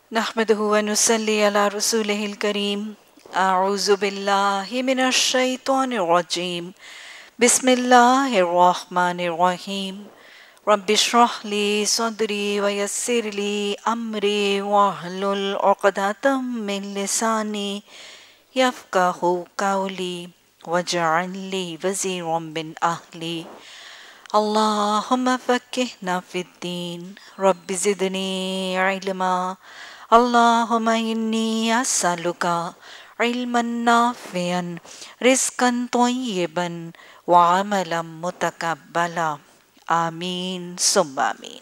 نحمده ونصلي على رسوله الكريم أعوذ بالله من الشيطان الرجيم بسم الله الرحمن الرحيم رب اشرح لي صدري ويسر لي أمري واحلل عقدة من لساني يفقهوا قولي واجعل لي وزيرا من أهلي اللهم فقهنا في الدين رب زدني علما اللهم إني أسألك علما نافعا رزقا طيبا وعملا متقبلا آمین ثم آمین۔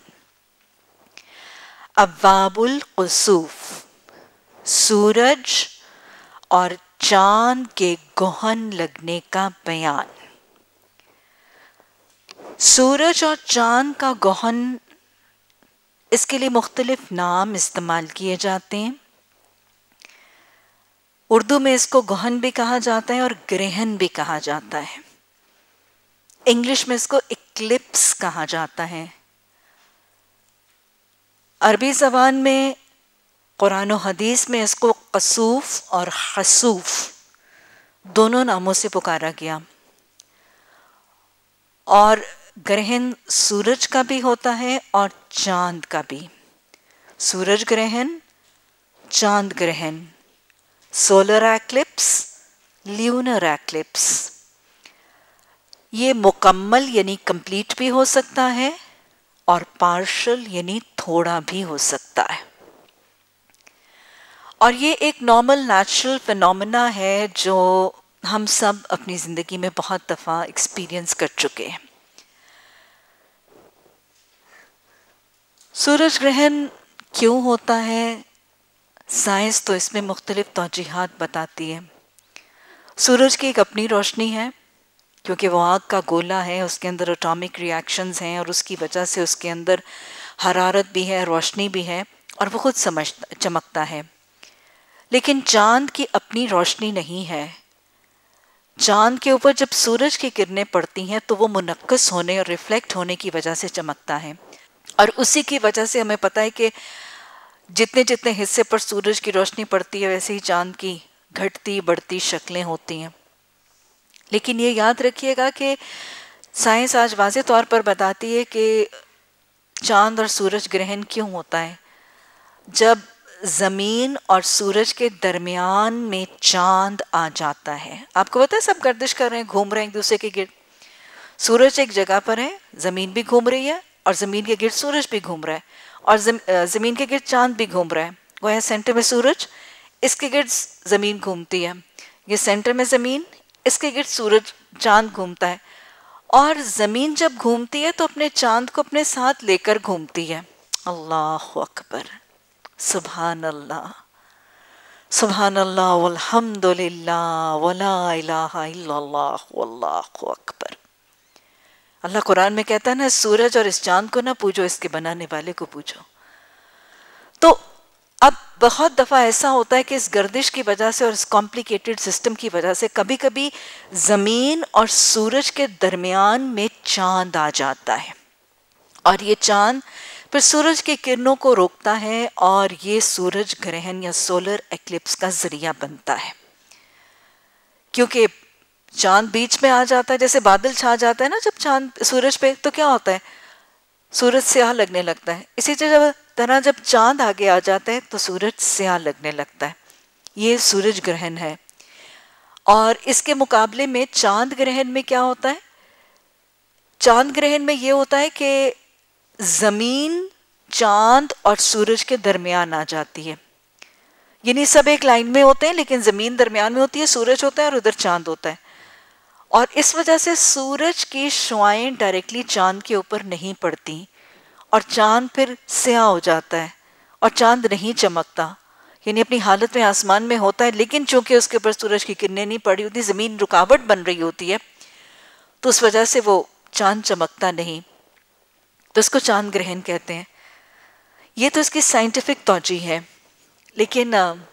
ابواب القصوف، سورج اور چاند کے گہن لگنے کا بیان۔ سورج اور چاند کا گہن، اس کے لیے مختلف نام استعمال کیے جاتے ہیں۔ اردو میں اس کو گہن بھی کہا جاتا ہے اور گرہن بھی کہا جاتا ہے۔ انگلش میں اس کو ایکلپس کہا جاتا ہے۔ عربی زبان میں قرآن و حدیث میں اس کو قصوف اور خسوف دونوں ناموں سے پکارا گیا۔ اور گرہن سورج کا بھی ہوتا ہے اور چاند کا بھی۔ سورج گرہن، چاند گرہن، سولر ایکلپس، لیونر ایکلپس۔ یہ مکمل یعنی کمپلیٹ بھی ہو سکتا ہے اور پارشل یعنی تھوڑا بھی ہو سکتا ہے۔ اور یہ ایک نارمل نیچرل فینومینا ہے جو ہم سب اپنی زندگی میں بہت دفعہ ایکسپیرینس کر چکے ہیں۔ سورج گرہن کیوں ہوتا ہے؟ سائنس تو اس میں مختلف توجیحات بتاتی ہے۔ سورج کی ایک اپنی روشنی ہے، کیونکہ وہ آگ کا گولا ہے، اس کے اندر اٹامک ریاکشنز ہیں اور اس کی وجہ سے اس کے اندر حرارت بھی ہے، روشنی بھی ہے اور وہ خود چمکتا ہے۔ لیکن چاند کی اپنی روشنی نہیں ہے۔ چاند کے اوپر جب سورج کی کرنیں پڑتی ہیں تو وہ منعکس ہونے اور ریفلیکٹ ہونے کی وجہ سے چمکتا ہے، اور اسی کی وجہ سے ہمیں پتہ ہے کہ جتنے جتنے حصے پر سورج کی روشنی پڑتی ہے ویسے ہی چاند کی گھٹتی بڑھتی شکلیں ہوتی ہیں۔ لیکن یہ یاد رکھیے گا کہ سائنس آج واضح طور پر بتاتی ہے کہ چاند اور سورج گرہن کیوں ہوتا ہے۔ جب زمین اور سورج کے درمیان میں چاند آ جاتا ہے، آپ کو پتہ ہے سب گردش کر رہے ہیں، گھوم رہے ہیں ایک دوسرے کے گرد۔ سورج ایک جگہ پر ہے، زمین بھی گھوم رہی ہے اور زمین کے گرد سورج بھی گھوم رہا ہے، اور زمین کے گرد چاند بھی گھوم رہا ہے۔ وہ ہے سینٹر میں سورج، اس کے گرد زمین گھومتی ہے۔ یہ سینٹر میں زمین، اس کے گرد سورج چاند گھومتا ہے، اور زمین جب گھومتی ہے تو اپنے چاند کو اپنے ساتھ لے کر گھومتی ہے۔ اللہ اکبر، سبحان اللہ، سبحان اللہ والحمد للہ ولا الہ الا اللہ واللہ اکبر۔ اللہ قرآن میں کہتا ہے نا، سورج اور اس چاند کو نہ پوجو، اس کے بنانے والے کو پوجو۔ تو اب بہت دفعہ ایسا ہوتا ہے کہ اس گردش کی وجہ سے اور اس کمپلیکیٹڈ سسٹم کی وجہ سے کبھی کبھی زمین اور سورج کے درمیان میں چاند آ جاتا ہے، اور یہ چاند پھر سورج کی کرنوں کو روکتا ہے اور یہ سورج گرہن یا سولر ایکلپس کا ذریعہ بنتا ہے۔ کیونکہ چاند بیچ میں آ جاتا ہے، جیسے بادل چھا جاتا ہے نا جب چاند سورج پہ، تو کیا ہوتا ہے؟ سورج سیاہ لگنے لگتا ہے۔ اسی طرح جب چاند آگے آ جاتا ہے تو سورج سیاہ لگنے لگتا ہے۔ یہ سورج گرہن ہے۔ اور اس کے مقابلے میں چاند گرہن میں کیا ہوتا ہے؟ چاند گرہن میں یہ ہوتا ہے کہ زمین چاند اور سورج کے درمیان آ جاتی ہے، یعنی سب ایک لائن میں ہوتے ہیں لیکن زمین درمیان میں ہوتی ہے، سورج ہوتا ہے اور ادھر چاند ہوتا ہے، اور اس وجہ سے سورج کی شعاعیں ڈائریکٹلی چاند کے اوپر نہیں پڑتی اور چاند پھر سیاہ ہو جاتا ہے اور چاند نہیں چمکتا، یعنی اپنی حالت میں آسمان میں ہوتا ہے، لیکن چونکہ اس کے اوپر سورج کی کرنیں نہیں پڑی ہوتی، زمین رکاوٹ بن رہی ہوتی ہے، تو اس وجہ سے وہ چاند چمکتا نہیں، تو اس کو چاند گرہن کہتے ہیں۔ یہ تو اس کی سائنٹیفک توجیہ ہے، لیکن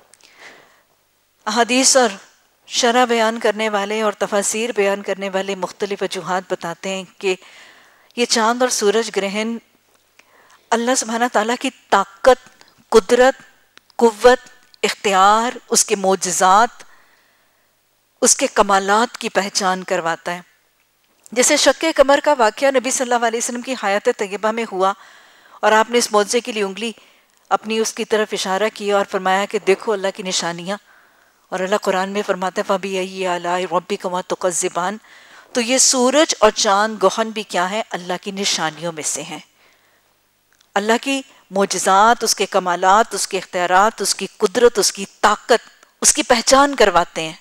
احادیث اور شرح بیان کرنے والے اور تفاسیر بیان کرنے والے مختلف وجوہات بتاتے ہیں کہ یہ چاند اور سورج گرہن اللہ سبحانہ تعالیٰ کی طاقت، قدرت قوت، اختیار، اس کے معجزات، اس کے کمالات کی پہچان کرواتا ہے. جیسے شق قمر کا واقعہ نبی صلی اللہ علیہ وسلم کی حیات طیبہ میں ہوا اور آپ نے اس معجزے کے لیے انگلی اپنی اس کی طرف اشارہ کیا اور فرمایا کہ دیکھو اللہ کی نشانیاں. اور اللہ قرآن میں فرماتا ہے فَبِأَيِّ آلَاءِ رَبِّكُمَا تُكَذِّبَانِ. تو یہ سورج اور چاند گہن بھی کیا ہے؟ اللہ کی نشانیوں میں سے ہیں. اللہ کی معجزات، اس کے کمالات، اس کے اختیارات، اس کی قدرت، اس کی طاقت، اس کی پہچان کرواتے ہیں.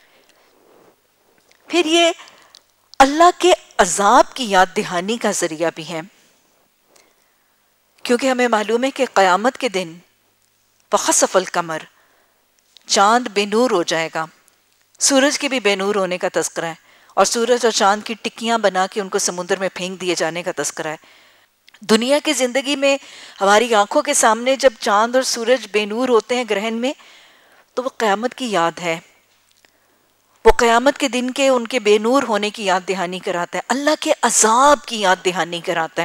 پھر یہ اللہ کے عذاب کی یاد دہانی کا ذریعہ بھی ہے، کیونکہ ہمیں معلوم ہے کہ قیامت کے دن وَخَسَفَ الْقَمَرُ، چاند بے نور ہو جائے گا. سورج کے بھی بے نور ہونے کا تذکرہ ہے، اور سورج اور چاند کی ٹکیاں بنا کے ان کو سمندر میں پھینک دیے جانے کا تذکرہ ہے. دنیا کی زندگی میں ہماری آنکھوں کے سامنے جب چاند اور سورج بے نور ہوتے ہیں گرہن میں، تو وہ قیامت کی یاد ہے، وہ قیامت کے دن کے ان کے بے نور ہونے کی یاد دہانی کراتا ہے، اللہ کے عذاب کی یاد دہانی کراتا ہے.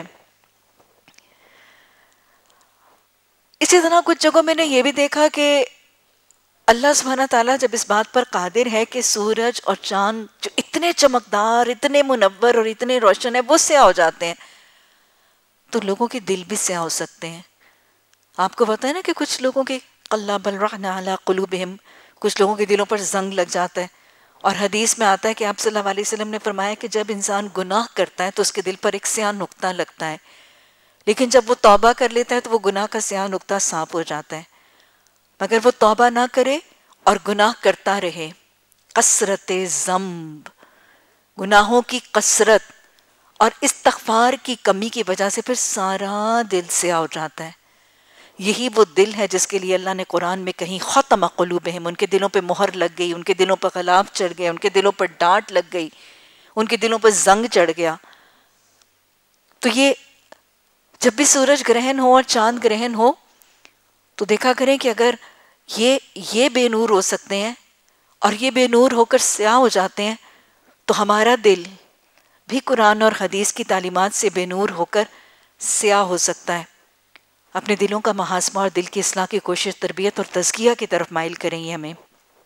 اسی طرح کچھ جگہوں میں نے یہ بھی دیکھا کہ اللہ سبحانہ تعالیٰ جب اس بات پر قادر ہے کہ سورج اور چاند جو اتنے چمکدار، اتنے منور اور اتنے روشن ہیں وہ سیاہ ہو جاتے ہیں، تو لوگوں کے دل بھی سیاہ ہو سکتے ہیں. آپ کو پتہ ہے نا کہ کچھ لوگوں کے قَلَّ بَلْ رَحْنَ عَلَىٰ قُلُوبِهِمْ، کچھ لوگوں کے دلوں پر زنگ لگ جاتا ہے. اور حدیث میں آتا ہے کہ آپ صلی اللہ علیہ وسلم نے فرمایا کہ جب انسان گناہ کرتا ہے تو اس کے دل پر ایک سیاہ نقطہ لگتا ہے، لیکن جب وہ توبہ کر لیتا ہے تو وہ گناہ کا سیاہ نقطہ صاف ہو جاتا ہے. مگر وہ توبہ نہ کرے اور گناہ کرتا رہے، کثرت ذنب، گناہوں کی کثرت اور استغفار کی کمی کی وجہ سے پھر سارا دل سیاہ ہو جاتا ہے. یہی وہ دل ہے جس کے لیے اللہ نے قرآن میں کہیں ختم قلوبہم، ان کے دلوں پہ مہر لگ گئی، ان کے دلوں پر غلاف چڑھ گیا، ان کے دلوں پر ڈانٹ لگ گئی، ان کے دلوں پر زنگ چڑھ گیا. تو یہ جب بھی سورج گرہن ہو اور چاند گرہن ہو تو دیکھا کریں کہ اگر یہ بے نور ہو سکتے ہیں اور یہ بے نور ہو کر سیاہ ہو جاتے ہیں، تو ہمارا دل بھی قرآن اور حدیث کی تعلیمات سے بے نور ہو کر سیاہ ہو سکتا ہے. اپنے دلوں کا محاسبہ اور دل کی اصلاح کی کوشش، تربیت اور تزکیہ کی طرف مائل کریں گے ہمیں.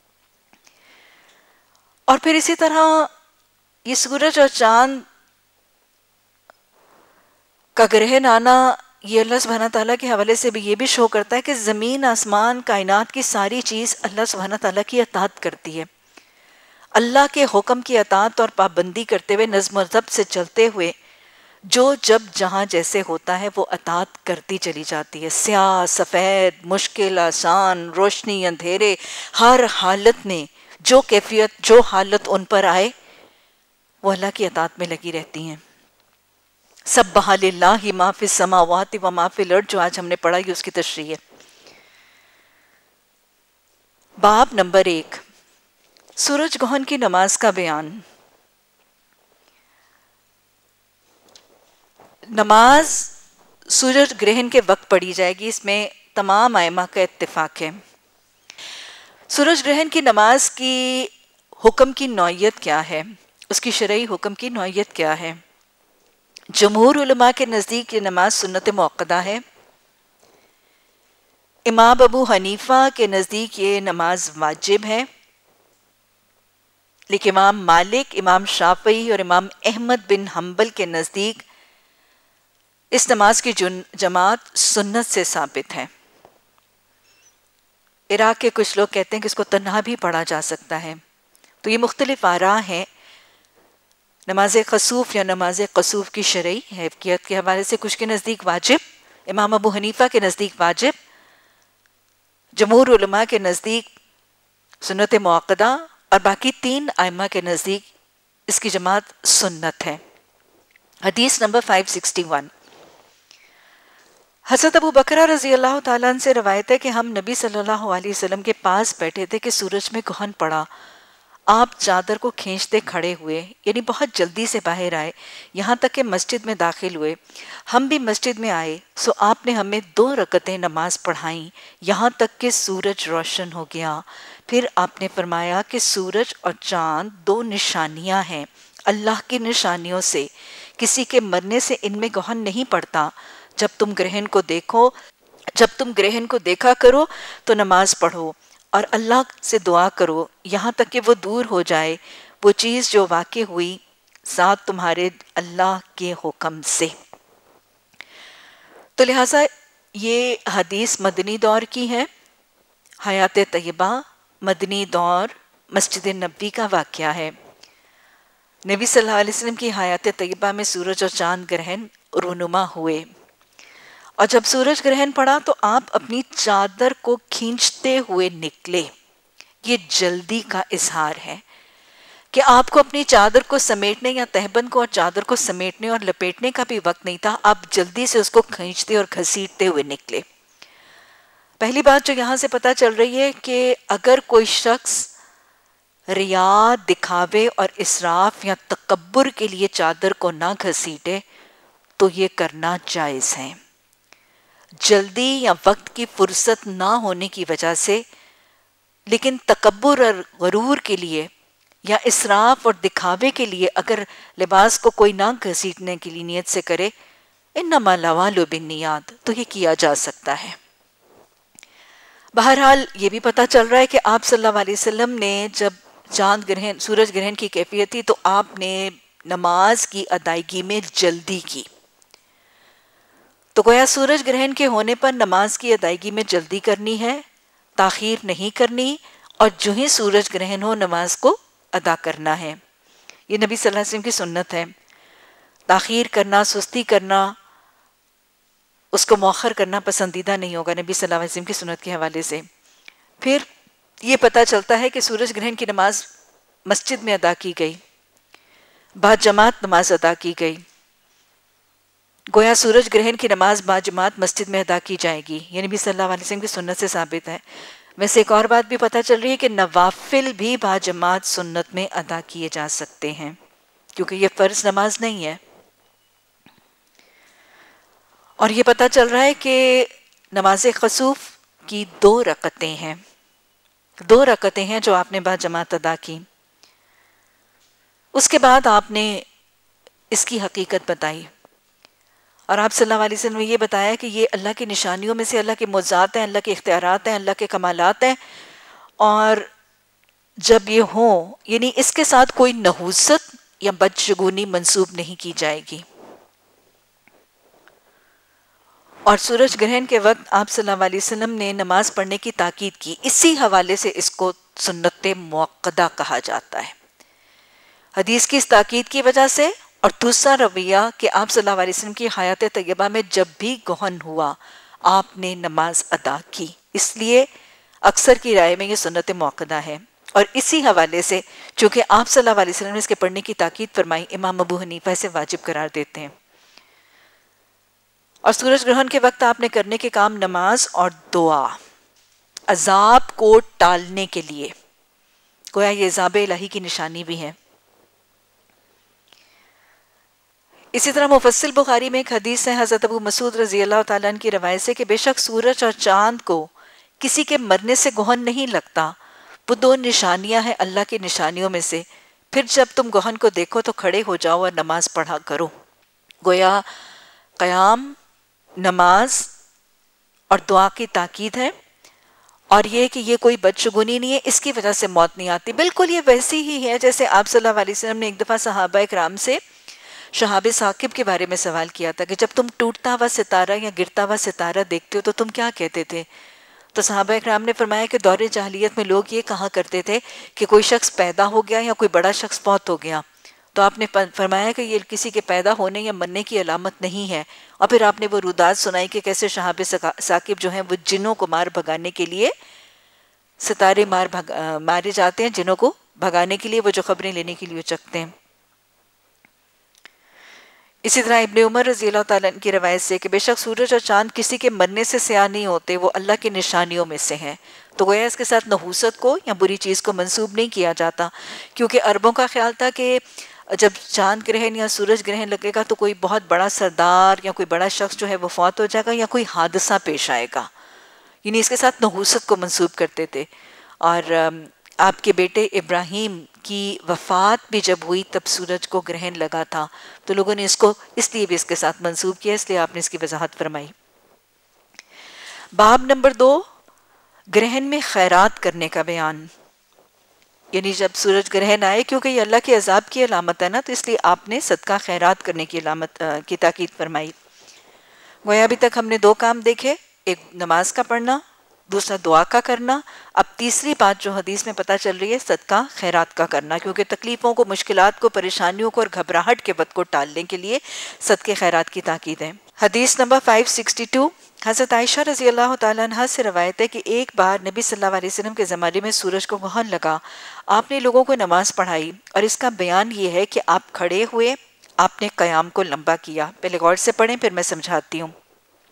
اور پھر اسی طرح یہ سورج اور چاند کا گرہن آنا یہ اللہ سبحانہ تعالیٰ کے حوالے سے بھی یہ بھی شو کرتا ہے کہ زمین، آسمان، کائنات کی ساری چیز اللہ سبحانہ تعالیٰ کی اطاعت کرتی ہے. اللہ کے حکم کی اطاعت اور پابندی کرتے ہوئے، نظم و ضبط سے چلتے ہوئے جو جب جہاں جیسے ہوتا ہے وہ اطاعت کرتی چلی جاتی ہے. سیاہ، سفید، مشکل، آسان، روشنی، اندھیرے، ہر حالت میں جو کیفیت، جو حالت ان پر آئے وہ اللہ کی اطاعت میں لگی رہتی ہیں. سبح للہ ما فی السماوات و ما فی الارض جو آج ہم نے پڑھا یہ اس کی تشریح ہے. باب نمبر 1، سورج گہن کی نماز کا بیان. نماز سورج گرہن کے وقت پڑھی جائے گی، اس میں تمام ائمہ کا اتفاق ہے. سورج گرہن کی نماز کی حکم کی نوعیت کیا ہے، اس کی شرعی حکم کی نوعیت کیا ہے؟ جمہور علماء کے نزدیک یہ نماز سنت موقدہ ہے. امام ابو حنیفہ کے نزدیک یہ نماز واجب ہے، لیکن امام مالک، امام شافعی اور امام احمد بن حنبل کے نزدیک اس نماز کی جماعت سنت سے ثابت ہے. عراق کے کچھ لوگ کہتے ہیں کہ اس کو تنہا بھی پڑھا جا سکتا ہے. تو یہ مختلف آراء ہیں. نماز خسوف یا نماز قصوف کی شرعی حیثیت کے حوالے سے کچھ کے نزدیک واجب، امام ابو حنیفہ کے نزدیک واجب، جمہور علماء کے نزدیک سنت موقدہ، اور باقی 3 ائمہ کے نزدیک اس کی جماعت سنت ہے. حدیث نمبر 561، حضرت ابو بکر رضی اللہ تعالیٰ عنہ سے روایت ہے کہ ہم نبی صلی اللہ علیہ وسلم کے پاس بیٹھے تھے کہ سورج میں گہن پڑا. آپ چادر کو کھینچتے کھڑے ہوئے، یعنی بہت جلدی سے باہر آئے، یہاں تک کہ مسجد میں داخل ہوئے. ہم بھی مسجد میں آئے، سو آپ نے ہمیں 2 رکعتیں نماز پڑھائیں یہاں تک کہ سورج روشن ہو گیا. پھر آپ نے فرمایا کہ سورج اور چاند 2 نشانیاں ہیں اللہ کی نشانیوں سے، کسی کے مرنے سے ان میں گہن نہیں پڑتا. جب تم گرہن کو دیکھو جب تم گرہن کو دیکھا کرو تو نماز پڑھو اور اللہ سے دعا کرو یہاں تک کہ وہ دور ہو جائے وہ چیز جو واقع ہوئی ساتھ تمہارے اللہ کے حکم سے۔ تو لہٰذا یہ حدیث مدنی دور کی ہے، حیات طیبہ مدنی دور مسجد نبوی کا واقعہ ہے۔ نبی صلی اللہ علیہ وسلم کی حیات طیبہ میں سورج اور چاند گرہن رونما ہوئے، اور جب سورج گرہن پڑا تو آپ اپنی چادر کو کھینچتے ہوئے نکلے۔ یہ جلدی کا اظہار ہے کہ آپ کو اپنی چادر کو سمیٹنے یا تہبند کو اور چادر کو سمیٹنے اور لپیٹنے کا بھی وقت نہیں تھا، آپ جلدی سے اس کو کھینچتے اور گھسیٹتے ہوئے نکلے۔ پہلی بات جو یہاں سے پتہ چل رہی ہے کہ اگر کوئی شخص ریا، دکھاوے اور اسراف یا تکبر کے لیے چادر کو نہ گھسیٹے تو یہ کرنا جائز ہے۔ جلدی یا وقت کی فرصت نہ ہونے کی وجہ سے، لیکن تکبر اور غرور کے لیے یا اسراف اور دکھاوے کے لیے اگر لباس کو کوئی نہ گھسیٹنے کے لیے نیت سے کرے، انما الاعمال بالنیات، تو یہ کیا جا سکتا ہے۔ بہرحال یہ بھی پتہ چل رہا ہے کہ آپ صلی اللہ علیہ وسلم نے جب چاند گرہن، سورج گرہن کی کیفیت تھی تو آپ نے نماز کی ادائیگی میں جلدی کی۔ تو گویا سورج گرہن کے ہونے پر نماز کی ادائیگی میں جلدی کرنی ہے، تاخیر نہیں کرنی، اور جو ہی سورج گرہن ہو نماز کو ادا کرنا ہے۔ یہ نبی صلی اللہ علیہ وسلم کی سنت ہے۔ تاخیر کرنا، سستی کرنا، اس کو مؤخر کرنا پسندیدہ نہیں ہوگا نبی صلی اللہ علیہ وسلم کی سنت کے حوالے سے۔ پھر یہ پتہ چلتا ہے کہ سورج گرہن کی نماز مسجد میں ادا کی گئی، باجماعت نماز ادا کی گئی۔ گویا سورج گرہن کی نماز باجماعت مسجد میں ادا کی جائے گی، یہ نبی صلی اللہ علیہ وسلم کی سنت سے ثابت ہے۔ ویسے ایک اور بات بھی پتہ چل رہی ہے کہ نوافل بھی باجماعت سنت میں ادا کیے جا سکتے ہیں، کیونکہ یہ فرض نماز نہیں ہے۔ اور یہ پتہ چل رہا ہے کہ نماز قصوف کی 2 رکعتیں ہیں، 2 رکعتیں ہیں جو آپ نے باجماعت ادا کی۔ اس کے بعد آپ نے اس کی حقیقت بتائی، اور آپ صلی اللہ علیہ وسلم نے یہ بتایا کہ یہ اللہ کی نشانیوں میں سے اللہ کے معجزات ہیں، اللہ کے اختیارات ہیں، اللہ کے کمالات ہیں، اور جب یہ ہوں یعنی اس کے ساتھ کوئی نحوست یا بدشگونی منسوب نہیں کی جائے گی۔ اور سورج گرہن کے وقت آپ صلی اللہ علیہ وسلم نے نماز پڑھنے کی تاکید کی، اسی حوالے سے اس کو سنت موقدہ کہا جاتا ہے، حدیث کی اس تاکید کی وجہ سے۔ اور دوسرا رویہ کہ آپ صلی اللہ علیہ وسلم کی حیات طیبہ میں جب بھی گہن ہوا آپ نے نماز ادا کی، اس لیے اکثر کی رائے میں یہ سنت موقدہ ہے۔ اور اسی حوالے سے چونکہ آپ صلی اللہ علیہ وسلم نے اس کے پڑھنے کی تاکید فرمائی، امام ابو حنیفہ اسے واجب قرار دیتے ہیں۔ اور سورج گرہن کے وقت آپ نے کرنے کے کام نماز اور دعا، عذاب کو ٹالنے کے لیے، گویا یہ عذاب الہی کی نشانی بھی ہے۔ اسی طرح مفصل بخاری میں ایک حدیث ہے حضرت ابو مسعود رضی اللہ تعالیٰ عنہ کی روایت سے کہ بے شک سورج اور چاند کو کسی کے مرنے سے گہن نہیں لگتا، وہ 2 نشانیاں ہیں اللہ کی نشانیوں میں سے، پھر جب تم گہن کو دیکھو تو کھڑے ہو جاؤ اور نماز پڑھا کرو۔ گویا قیام، نماز اور دعا کی تاکید ہے، اور یہ کہ یہ کوئی بدشگونی نہیں ہے، اس کی وجہ سے موت نہیں آتی۔ بالکل یہ ویسی ہی ہے جیسے آپ صلی اللہ علیہ وسلم نے ایک دفعہ صحابہ اکرام سے شہاب ثاقب کے بارے میں سوال کیا تھا کہ جب تم ٹوٹتا ہوا ستارہ یا گرتا ہوا ستارہ دیکھتے ہو تو تم کیا کہتے تھے؟ تو صحابہ اکرام نے فرمایا کہ دور جاہلیت میں لوگ یہ کہا کرتے تھے کہ کوئی شخص پیدا ہو گیا یا کوئی بڑا شخص فوت ہو گیا، تو آپ نے فرمایا کہ یہ کسی کے پیدا ہونے یا مرنے کی علامت نہیں ہے، اور پھر آپ نے وہ رودات سنائی کہ کیسے شہاب ثاقب جو ہیں وہ جنوں کو مار بھگانے کے لیے ستارے مارے جاتے ہیں، جنوں کو بھگانے کے لیے وہ جو خبریں لینے کے لیے چکتے ہیں۔ اسی طرح ابن عمر رضی اللہ تعالیٰ عنہ کی روایت سے کہ بے شک سورج اور چاند کسی کے مرنے سے سیاہ نہیں ہوتے، وہ اللہ کی نشانیوں میں سے ہیں۔ تو گویا اس کے ساتھ نحوست کو یا بری چیز کو منسوب نہیں کیا جاتا، کیونکہ عربوں کا خیال تھا کہ جب چاند گرہن یا سورج گرہن لگے گا تو کوئی بہت بڑا سردار یا کوئی بڑا شخص جو ہے وہ فوت ہو جائے گا یا کوئی حادثہ پیش آئے گا، یعنی اس کے ساتھ نحوست کو منسوب کرتے تھے۔ اور آپ کے بیٹے ابراہیم کی وفات بھی جب ہوئی تب سورج کو گرہن لگا تھا، تو لوگوں نے اس کو اس لیے بھی اس کے ساتھ منسوب کیا، اس لیے آپ نے اس کی وضاحت فرمائی۔ باب نمبر 2، گرہن میں خیرات کرنے کا بیان. یعنی جب سورج گرہن آئے، کیونکہ یہ اللہ کے عذاب کی علامت ہے نا، تو اس لیے آپ نے صدقہ خیرات کرنے کی علامت کی تاکید فرمائی. گویا ابھی تک ہم نے 2 کام دیکھے، ایک نماز کا پڑھنا، دوسرا دعا کا کرنا. اب تیسری بات جو حدیث میں پتہ چل رہی ہے، صدقہ خیرات کا کرنا، کیونکہ تکلیفوں کو، مشکلات کو، پریشانیوں کو اور گھبراہٹ کے وقت کو ٹالنے کے لیے صدقے خیرات کی تاکید ہے. حدیث نمبر 562، حضرت عائشہ رضی اللہ تعالیٰ عنہ سے روایت ہے کہ ایک بار نبی صلی اللہ علیہ وسلم کے زمانے میں سورج کو گرہن لگا. آپ نے لوگوں کو نماز پڑھائی، اور اس کا بیان یہ ہے کہ آپ کھڑے ہوئے، آپ نے قیام کو لمبا کیا. پہلے غور سے پڑھیں پھر میں سمجھاتی ہوں.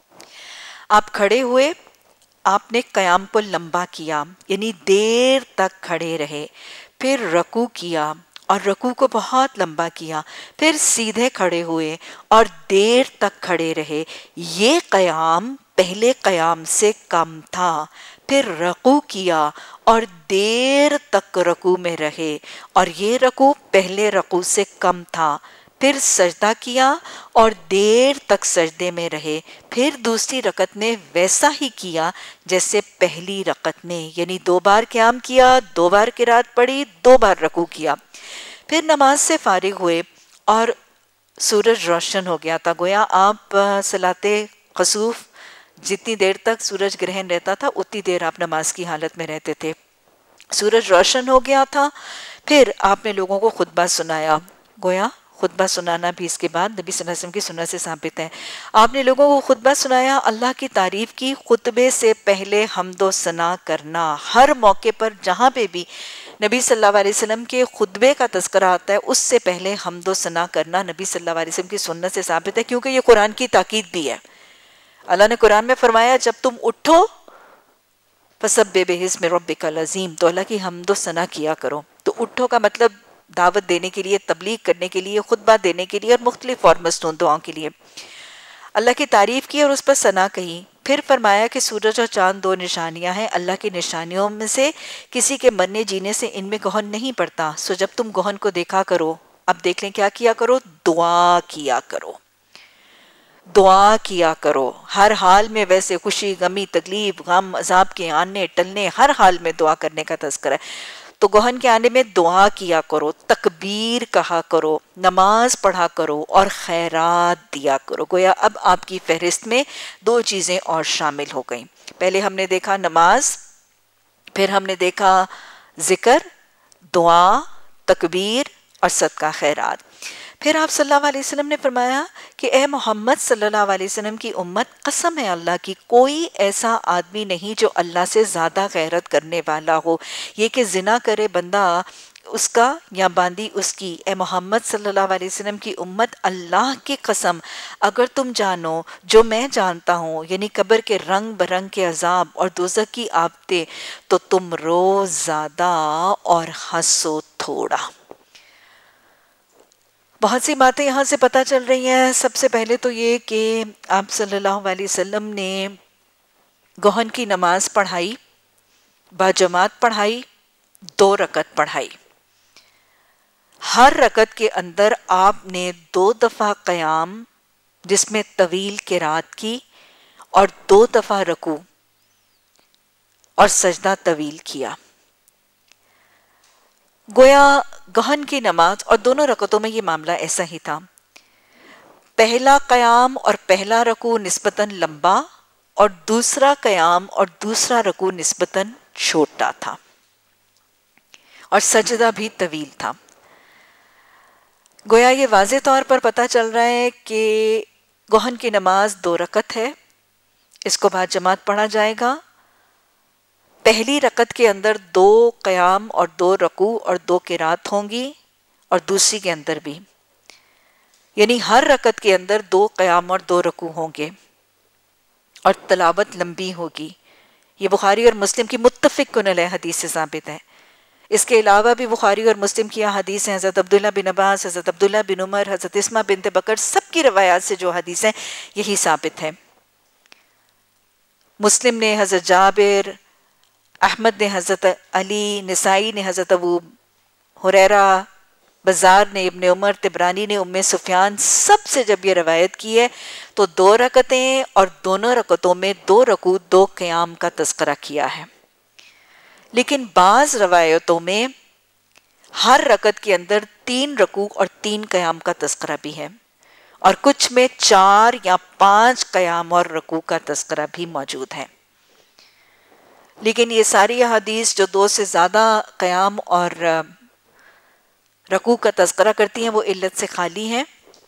آپ کھڑے ہوئے، آپ نے قیام کو لمبا کیا، یعنی دیر تک کھڑے رہے. پھر رکوع کیا اور رکوع کو بہت لمبا کیا. پھر سیدھے کھڑے ہوئے اور دیر تک کھڑے رہے. یہ قیام پہلے قیام سے کم تھا. پھر رکوع کیا اور دیر تک رکوع میں رہے، اور یہ رکوع پہلے رکوع سے کم تھا. پھر سجدہ کیا اور دیر تک سجدے میں رہے. پھر دوسری رکعت میں ویسا ہی کیا جیسے پہلی رکعت میں، یعنی 2 بار قیام کیا، 2 بار قرات پڑھی، 2 بار رکوع کیا. پھر نماز سے فارغ ہوئے اور سورج روشن ہو گیا تھا. گویا آپ صلاۃ قصوف جتنی دیر تک سورج گرہن رہتا تھا اتنی دیر آپ نماز کی حالت میں رہتے تھے. سورج روشن ہو گیا تھا. پھر آپ نے لوگوں کو خطبہ سنایا. گویا خطبہ سنانا بھی اس کے بعد نبی صلی اللہ علیہ وسلم کی سنت سے ثابت ہے. آپ نے لوگوں کو خطبہ سنایا، اللہ کی تعریف کی. خطبے سے پہلے حمد و ثنا کرنا. ہر موقع پر جہاں پہ بھی نبی صلی اللہ علیہ وسلم کے خطبے کا تذکرہ آتا ہے، اس سے پہلے حمد و ثنا کرنا نبی صلی اللہ علیہ وسلم کی سنت سے ثابت ہے، کیونکہ یہ قرآن کی تاکید بھی ہے. اللہ نے قرآن میں فرمایا جب تم اٹھو فَسَبِّحْ بِاسْمِ رَبِّكَ الْعَظِيمِ، تو اللہ کی حمد و ثنا کیا کرو. تو اٹھو کا مطلب دعوت دینے کے لیے، تبلیغ کرنے کے لیے، خطبہ دینے کے لیے اور مختلف اور مصنون دعاؤں کے لیے. اللہ کی تعریف کی اور اس پر ثنا کہی. پھر فرمایا کہ سورج اور چاند 2 نشانیاں ہیں اللہ کی نشانیوں میں سے، کسی کے مرنے جینے سے ان میں گہن نہیں پڑتا. سو جب تم گہن کو دیکھا کرو، اب دیکھ لیں کیا کیا کرو، دعا کیا کرو. دعا کیا کرو ہر حال میں. ویسے خوشی، غمی، تکلیف، غم، عذاب کے آنے ٹلنے، ہر حال میں دعا کرنے کا تذکرہ ہے. تو گہن کے آنے میں دعا کیا کرو، تکبیر کہا کرو، نماز پڑھا کرو اور خیرات دیا کرو. گویا اب آپ کی فہرست میں 2 چیزیں اور شامل ہو گئیں. پہلے ہم نے دیکھا نماز، پھر ہم نے دیکھا ذکر، دعا، تکبیر اور صدقہ خیرات. پھر آپ صلی اللہ علیہ وسلم نے فرمایا کہ اے محمد صلی اللہ علیہ وسلم کی امت، قسم ہے اللہ کی، کوئی ایسا آدمی نہیں جو اللہ سے زیادہ غیرت کرنے والا ہو. یہ کہ زنا کرے بندہ اس کا یا باندی اس کی. اے محمد صلی اللہ علیہ وسلم کی امت، اللہ کی قسم اگر تم جانو جو میں جانتا ہوں، یعنی قبر کے رنگ برنگ کے عذاب اور دوزخ کی آفتیں، تو تم رو زیادہ اور ہنسو تھوڑا. بہت سی باتیں یہاں سے پتہ چل رہی ہیں. سب سے پہلے تو یہ کہ آپ صلی اللہ علیہ وسلم نے گہن کی نماز پڑھائی، باجماعت پڑھائی، 2 رکعت پڑھائی. ہر رکعت کے اندر آپ نے 2 دفعہ قیام جس میں طویل قرات کی، اور 2 دفعہ رکوع اور سجدہ طویل کیا. گویا گہن کی نماز اور دونوں رکعتوں میں یہ معاملہ ایسا ہی تھا. پہلا قیام اور پہلا رکوع نسبتاً لمبا، اور دوسرا قیام اور دوسرا رکوع نسبتاً چھوٹا تھا، اور سجدہ بھی طویل تھا. گویا یہ واضح طور پر پتہ چل رہا ہے کہ گہن کی نماز 2 رکعت ہے، اس کو بعد جماعت پڑھا جائے گا. پہلی رکعت کے اندر 2 قیام اور 2 رکوع اور 2 قرات ہوں گی، اور دوسری کے اندر بھی، یعنی ہر رکعت کے اندر 2 قیام اور 2 رکوع ہوں گے، اور تلاوت لمبی ہوگی. یہ بخاری اور مسلم کی متفق علیہ حدیث سے ثابت ہے. اس کے علاوہ بھی بخاری اور مسلم کی حدیث ہیں. حضرت عبداللہ بن عباس، حضرت عبداللہ بن عمر، حضرت اسماء بنت بکر، سب کی روایات سے جو حدیث ہیں یہی ثابت ہے. مسلم نے حضرت جابر، احمد نے حضرت علی، نسائی نے حضرت ابو ہریرہ، بزار نے، ابن عمر، طبرانی نے، ام سفیان، سب سے جب یہ روایت کی ہے تو 2 رکعتیں اور دونوں رکعتوں میں 2 رکوع 2 قیام کا تذکرہ کیا ہے. لیکن بعض روایتوں میں ہر رکعت کے اندر 3 رکوع اور 3 قیام کا تذکرہ بھی ہے، اور کچھ میں 4 یا 5 قیام اور رکوع کا تذکرہ بھی موجود ہے. لیکن یہ ساری احادیث جو 2 سے زیادہ قیام اور رکوع کا تذکرہ کرتی ہیں وہ علت سے خالی ہیں.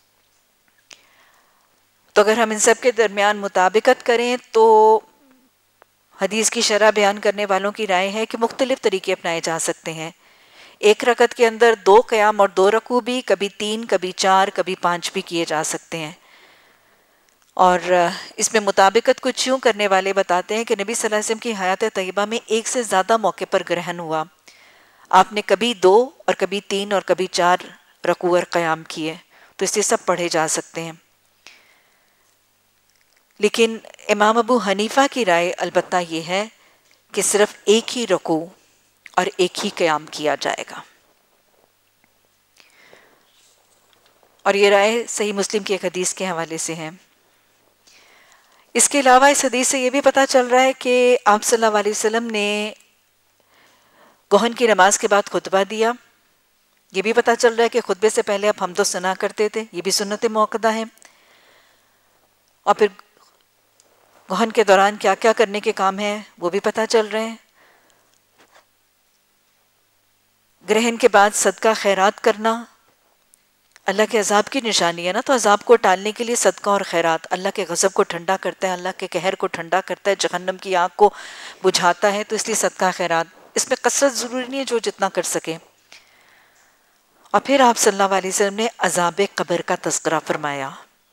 تو اگر ہم ان سب کے درمیان مطابقت کریں تو حدیث کی شرح بیان کرنے والوں کی رائے ہے کہ مختلف طریقے اپنائے جا سکتے ہیں. 1 رکعت کے اندر 2 قیام اور 2 رکوع بھی، کبھی 3، کبھی 4، کبھی 5 بھی کیے جا سکتے ہیں. اور اس میں مطابقت کچھ یوں کرنے والے بتاتے ہیں کہ نبی صلی اللہ علیہ وسلم کی حیات طیبہ میں 1 سے زیادہ موقع پر گرہن ہوا. آپ نے کبھی 2 اور کبھی 3 اور کبھی 4 رکوع اور قیام کیے، تو اس سے سب پڑھے جا سکتے ہیں. لیکن امام ابو حنیفہ کی رائے البتہ یہ ہے کہ صرف 1 ہی رکوع اور 1 ہی قیام کیا جائے گا. اور یہ رائے صحیح مسلم کی ایک حدیث کے حوالے سے ہے. اس کے علاوہ اس حدیث سے یہ بھی پتہ چل رہا ہے کہ آپ صلی اللہ علیہ وسلم نے گہن کی نماز کے بعد خطبہ دیا. یہ بھی پتہ چل رہا ہے کہ خطبے سے پہلے آپ حمد و ثنا کرتے تھے، یہ بھی سنت موقدہ ہے. اور پھر گہن کے دوران کیا کیا کرنے کے کام ہیں وہ بھی پتہ چل رہے ہیں. گرہن کے بعد صدقہ خیرات کرنا اللہ کے عذاب کی نشانی ہے نا، تو عذاب کو ٹالنے کے لیے صدقہ اور خیرات اللہ کے غضب کو ٹھنڈا کرتا ہے، اللہ کے قہر کو ٹھنڈا کرتا ہے، جہنم کی آگ کو بجھاتا ہے. تو اس لیے صدقہ خیرات، اس میں کثرت ضروری نہیں ہے، جو جتنا کر سکے. اور پھر آپ صلی اللہ علیہ وسلم نے عذاب قبر کا تذکرہ فرمایا.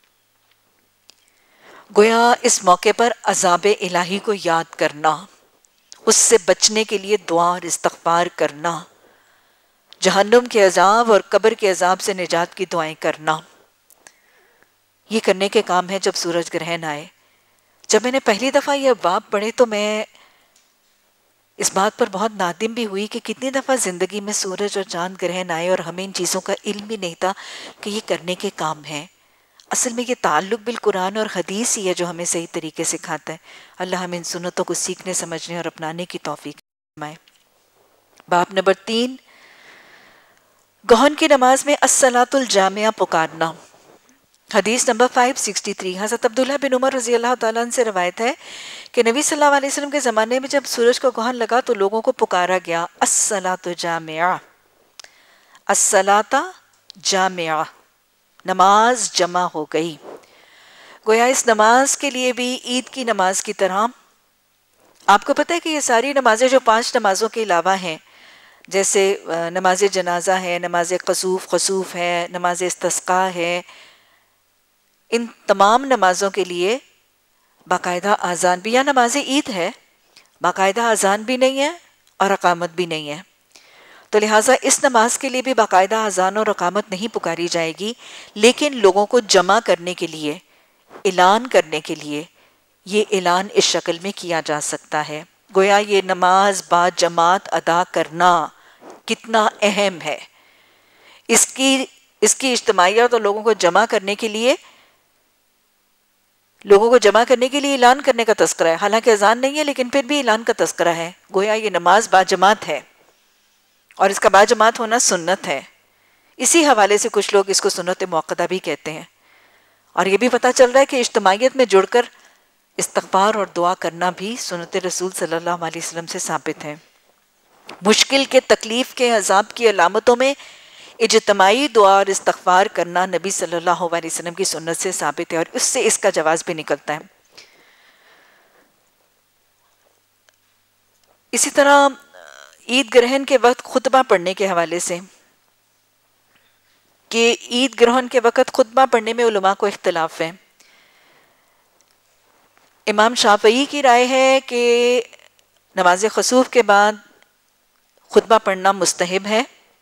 گویا اس موقع پر عذاب الہی کو یاد کرنا، اس سے بچنے کے لیے دعا اور استغفار کرنا، جہنم کے عذاب اور قبر کے عذاب سے نجات کی دعائیں کرنا، یہ کرنے کے کام ہے جب سورج گرہن آئے. جب میں نے پہلی دفعہ یہ باب پڑھے تو میں اس بات پر بہت نادم بھی ہوئی کہ کتنی دفعہ زندگی میں سورج اور چاند گرہن آئے اور ہمیں ان چیزوں کا علم بھی نہیں تھا کہ یہ کرنے کے کام ہیں. اصل میں یہ تعلق بالقرآن اور حدیث ہی ہے جو ہمیں صحیح طریقے سے سکھاتا ہے. اللہ ہمیں ان سنتوں کو سیکھنے، سمجھنے اور اپنانے کی توفیق فرمائے. باب نمبر 3، گہن کی نماز میں الصلاۃ الجامعہ پکارنا. حدیث نمبر 563، حضرت عبداللہ بن عمر رضی اللہ تعالیٰ عنہ سے روایت ہے کہ نبی صلی اللہ علیہ وسلم کے زمانے میں جب سورج کو گہن لگا تو لوگوں کو پکارا گیا الصلاۃ جامعہ، الصلاۃ جامعہ، نماز جمع ہو گئی. گویا اس نماز کے لیے بھی عید کی نماز کی طرح آپ کو پتہ ہے کہ یہ ساری نمازیں جو 5 نمازوں کے علاوہ ہیں، جیسے نماز جنازہ ہے، نماز خسوف ہے، نماز استسقاء ہے، ان تمام نمازوں کے لیے باقاعدہ اذان بھی، یا نماز عید ہے باقاعدہ اذان بھی نہیں ہے اور اقامت بھی نہیں ہے. تو لہٰذا اس نماز کے لیے بھی باقاعدہ اذان اور اقامت نہیں پکاری جائے گی، لیکن لوگوں کو جمع کرنے کے لیے، اعلان کرنے کے لیے یہ اعلان اس شکل میں کیا جا سکتا ہے. گویا یہ نماز با جماعت ادا کرنا کتنا اہم ہے. اس کی اجتماعیت اور لوگوں کو جمع کرنے کے لیے اعلان کرنے کا تذکرہ ہے. حالانکہ اذان نہیں ہے لیکن پھر بھی اعلان کا تذکرہ ہے. گویا یہ نماز با جماعت ہے اور اس کا با جماعت ہونا سنت ہے. اسی حوالے سے کچھ لوگ اس کو سنت موقدہ بھی کہتے ہیں. اور یہ بھی پتہ چل رہا ہے کہ اجتماعیت میں جڑ کر استغفار اور دعا کرنا بھی سنت رسول صلی اللہ علیہ وسلم سے ثابت ہے. مشکل کے، تکلیف کے، عذاب کی علامتوں میں اجتماعی دعا اور استغفار کرنا نبی صلی اللہ علیہ وسلم کی سنت سے ثابت ہے، اور اس سے اس کا جواز بھی نکلتا ہے. اسی طرح عید گرہن کے وقت خطبہ پڑھنے کے حوالے سے، کہ عید گرہن کے وقت خطبہ پڑھنے میں علماء کو اختلاف ہے. امام شافعی کی رائے ہے کہ نماز خسوف کے بعد خطبہ پڑھنا مستحب ہے،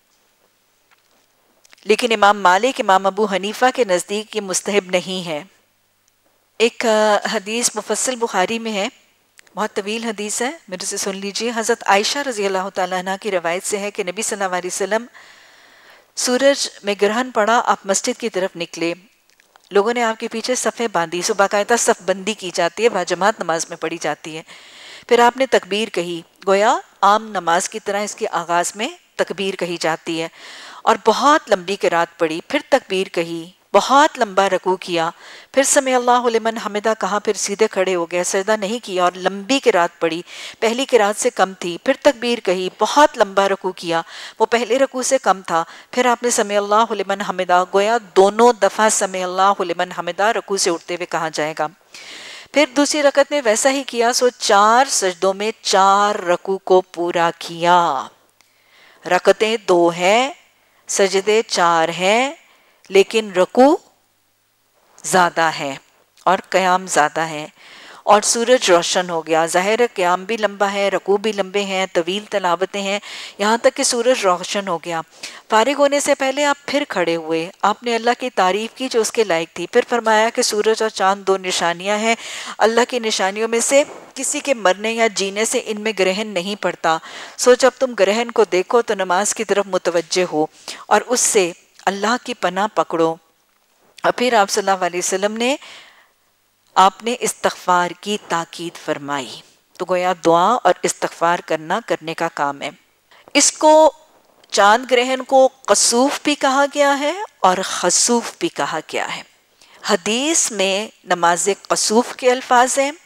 لیکن امام مالک، امام ابو حنیفہ کے نزدیک یہ مستحب نہیں ہے. ایک حدیث مفصل بخاری میں ہے، بہت طویل حدیث ہے، میرے سے سن لیجئے. حضرت عائشہ رضی اللہ تعالیٰ عنہ کی روایت سے ہے کہ نبی صلی اللہ علیہ وسلم سورج میں گرہن پڑا، آپ مسجد کی طرف نکلے، لوگوں نے آپ کے پیچھے صفیں باندھی، سو باقاعدہ صف بندی کی جاتی ہے، باجماعت نماز میں پڑھی جاتی ہے. پھر آپ نے تکبیر کہی، گویا عام نماز کی طرح اس کے آغاز میں تکبیر کہی جاتی ہے، اور بہت لمبی قرات پڑھی، پھر تکبیر کہی، بہت لمبا رکوع کیا، پھر سمع اللہ لمن حمدہ کہا، پھر سیدھے کھڑے ہو گئے، سجدہ نہیں کیا اور لمبی قرات پڑھی، پہلی قرات سے کم تھی، پھر تکبیر کہی، بہت لمبا رکوع کیا، وہ پہلے رکوع سے کم تھا، پھر آپ نے سمع اللہ لمن حمدہ، گویا دونوں دفعہ سمع اللہ لمن حمدہ رکوع سے اٹھتے ہوئے کہا جائے گا. پھر دوسری رکعت میں ویسا ہی کیا، سو 4 سجدوں میں 4 رکوع کو پورا کیا. رکعتیں 2 ہیں، سجدے 4 ہیں، لیکن رکوع زیادہ ہے اور قیام زیادہ ہے، اور سورج روشن ہو گیا. ظاہر ہے قیام بھی لمبا ہے، رکوع بھی لمبے ہیں، طویل تلاوتیں ہیں، یہاں تک کہ سورج روشن ہو گیا. فارغ ہونے سے پہلے آپ پھر کھڑے ہوئے، آپ نے اللہ کی تعریف کی جو اس کے لائق تھی، پھر فرمایا کہ سورج اور چاند 2 نشانیاں ہیں، اللہ کی نشانیوں میں سے کسی کے مرنے یا جینے سے ان میں گرہن نہیں پڑتا، سو جب تم گرہن کو دیکھو تو نماز کی طرف متوجہ ہو اور اس سے اللہ کی پناہ پکڑو. اور پھر آپ صلی اللہ علیہ وسلم نے آپ نے استغفار کی تاکید فرمائی. تو گویا دعا اور استغفار کرنے کا کام ہے. اس کو چاند گرہن کو کسوف بھی کہا گیا ہے اور خسوف بھی کہا گیا ہے. حدیث میں نماز کسوف کے الفاظ ہیں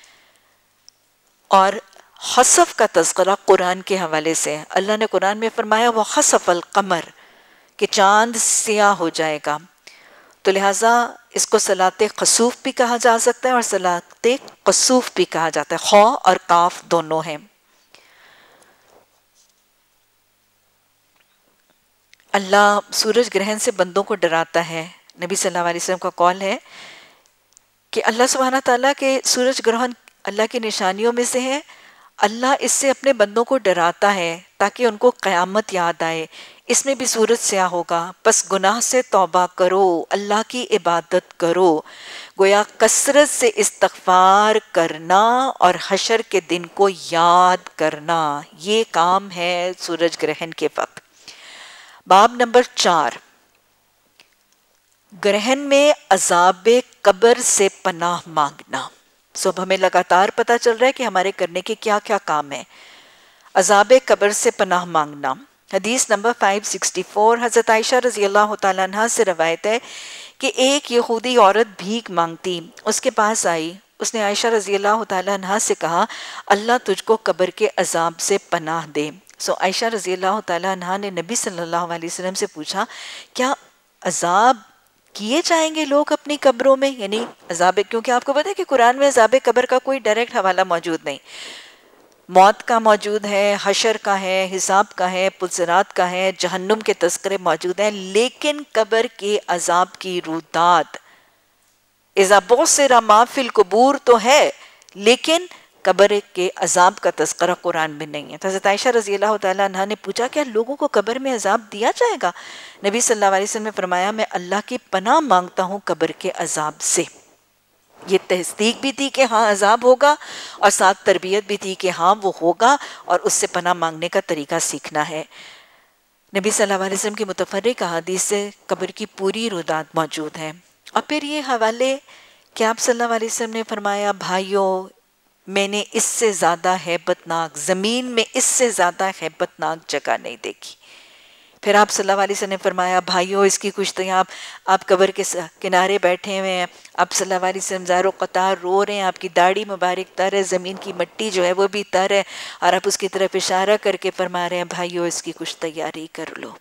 اور خسف کا تذکرہ قرآن کے حوالے سے. اللہ نے قرآن میں فرمایا وَخَسَفَ الْقَمَرُ کہ چاند سیاہ ہو جائے گا. تو لہٰذا اس کو صلاۃ خسوف بھی کہا جا سکتا ہے اور صلاۃ کسوف بھی کہا جاتا ہے، خاء اور کاف دونوں ہیں. اللہ سورج گرہن سے بندوں کو ڈراتا ہے. نبی صلی اللہ علیہ وسلم کا قول ہے کہ اللہ سبحانہ تعالیٰ کے سورج گرہن اللہ کی نشانیوں میں سے ہے. اللہ اس سے اپنے بندوں کو ڈراتا ہے تاکہ ان کو قیامت یاد آئے. اس میں بھی سورج سیاہ ہوگا، پس گناہ سے توبہ کرو، اللہ کی عبادت کرو. گویا کثرت سے استغفار کرنا اور حشر کے دن کو یاد کرنا، یہ کام ہے سورج گرہن کے وقت. باب نمبر 4، گرہن میں عذاب قبر سے پناہ مانگنا. اب ہمیں لگاتار پتہ چل رہا ہے کہ ہمارے کرنے کے کیا کیا کام ہیں. عذاب قبر سے پناہ مانگنا. حدیث نمبر 564، حضرت عائشہ رضی اللہ تعالیٰ عنہ سے روایت ہے کہ ایک یہودی عورت بھیک مانگتی اس کے پاس آئی. اس نے عائشہ رضی اللہ تعالیٰ عنہ سے کہا اللہ تجھ کو قبر کے عذاب سے پناہ دے. عائشہ رضی اللہ تعالیٰ عنہ نے نبی صلی اللہ علیہ وسلم سے پوچھا کیا عذاب کیے جائیں گے لوگ اپنی قبروں میں؟ یعنی عذاب، کیونکہ آپ کو پتہ ہے کہ قرآن میں عذاب قبر کا کوئی ڈائریکٹ حوالہ موجود نہیں. موت کا موجود ہے، حشر کا ہے، حساب کا ہے، پلسرات کا ہے، جہنم کے تذکرے موجود ہیں، لیکن قبر کے عذاب کی رودات اذا بعثر ما فی القبور تو ہے، لیکن قبر کے عذاب کا تذکرہ قرآن میں نہیں ہے. تو حضرت عائشہ رضی اللہ تعالیٰ عنہ نے پوچھا کیا لوگوں کو قبر میں عذاب دیا جائے گا؟ نبی صلی اللہ علیہ وسلم نے فرمایا میں اللہ کی پناہ مانگتا ہوں قبر کے عذاب سے. یہ تصدیق بھی تھی کہ ہاں عذاب ہوگا، اور ساتھ تربیت بھی تھی کہ ہاں وہ ہوگا اور اس سے پناہ مانگنے کا طریقہ سیکھنا ہے. نبی صلی اللہ علیہ وسلم کی متفرق احادیث سے قبر کی پوری رودات موجود ہیں. اور پھر یہ حوالے کہ آپ صلی اللہ علیہ وسلم نے فرمایا بھائیوں میں نے اس سے زیادہ ہیبت ناک، زمین میں اس سے زیادہ ہیبت ناک جگہ نہیں دیکھی. پھر آپ صلی اللہ علیہ وسلم نے فرمایا بھائیوں اس کی کشتیاں، آپ قبر کے کنارے بیٹھے ہوئے ہیں، آپ صلی اللہ علیہ وسلم زار و قطار رو رہے ہیں، آپ کی داڑھی مبارک تر ہے، زمین کی مٹی جو ہے وہ بھی تر ہے، اور آپ اس کی طرف اشارہ کر کے فرما رہے ہیں بھائیوں اس کی کچھ تیاری کر لو.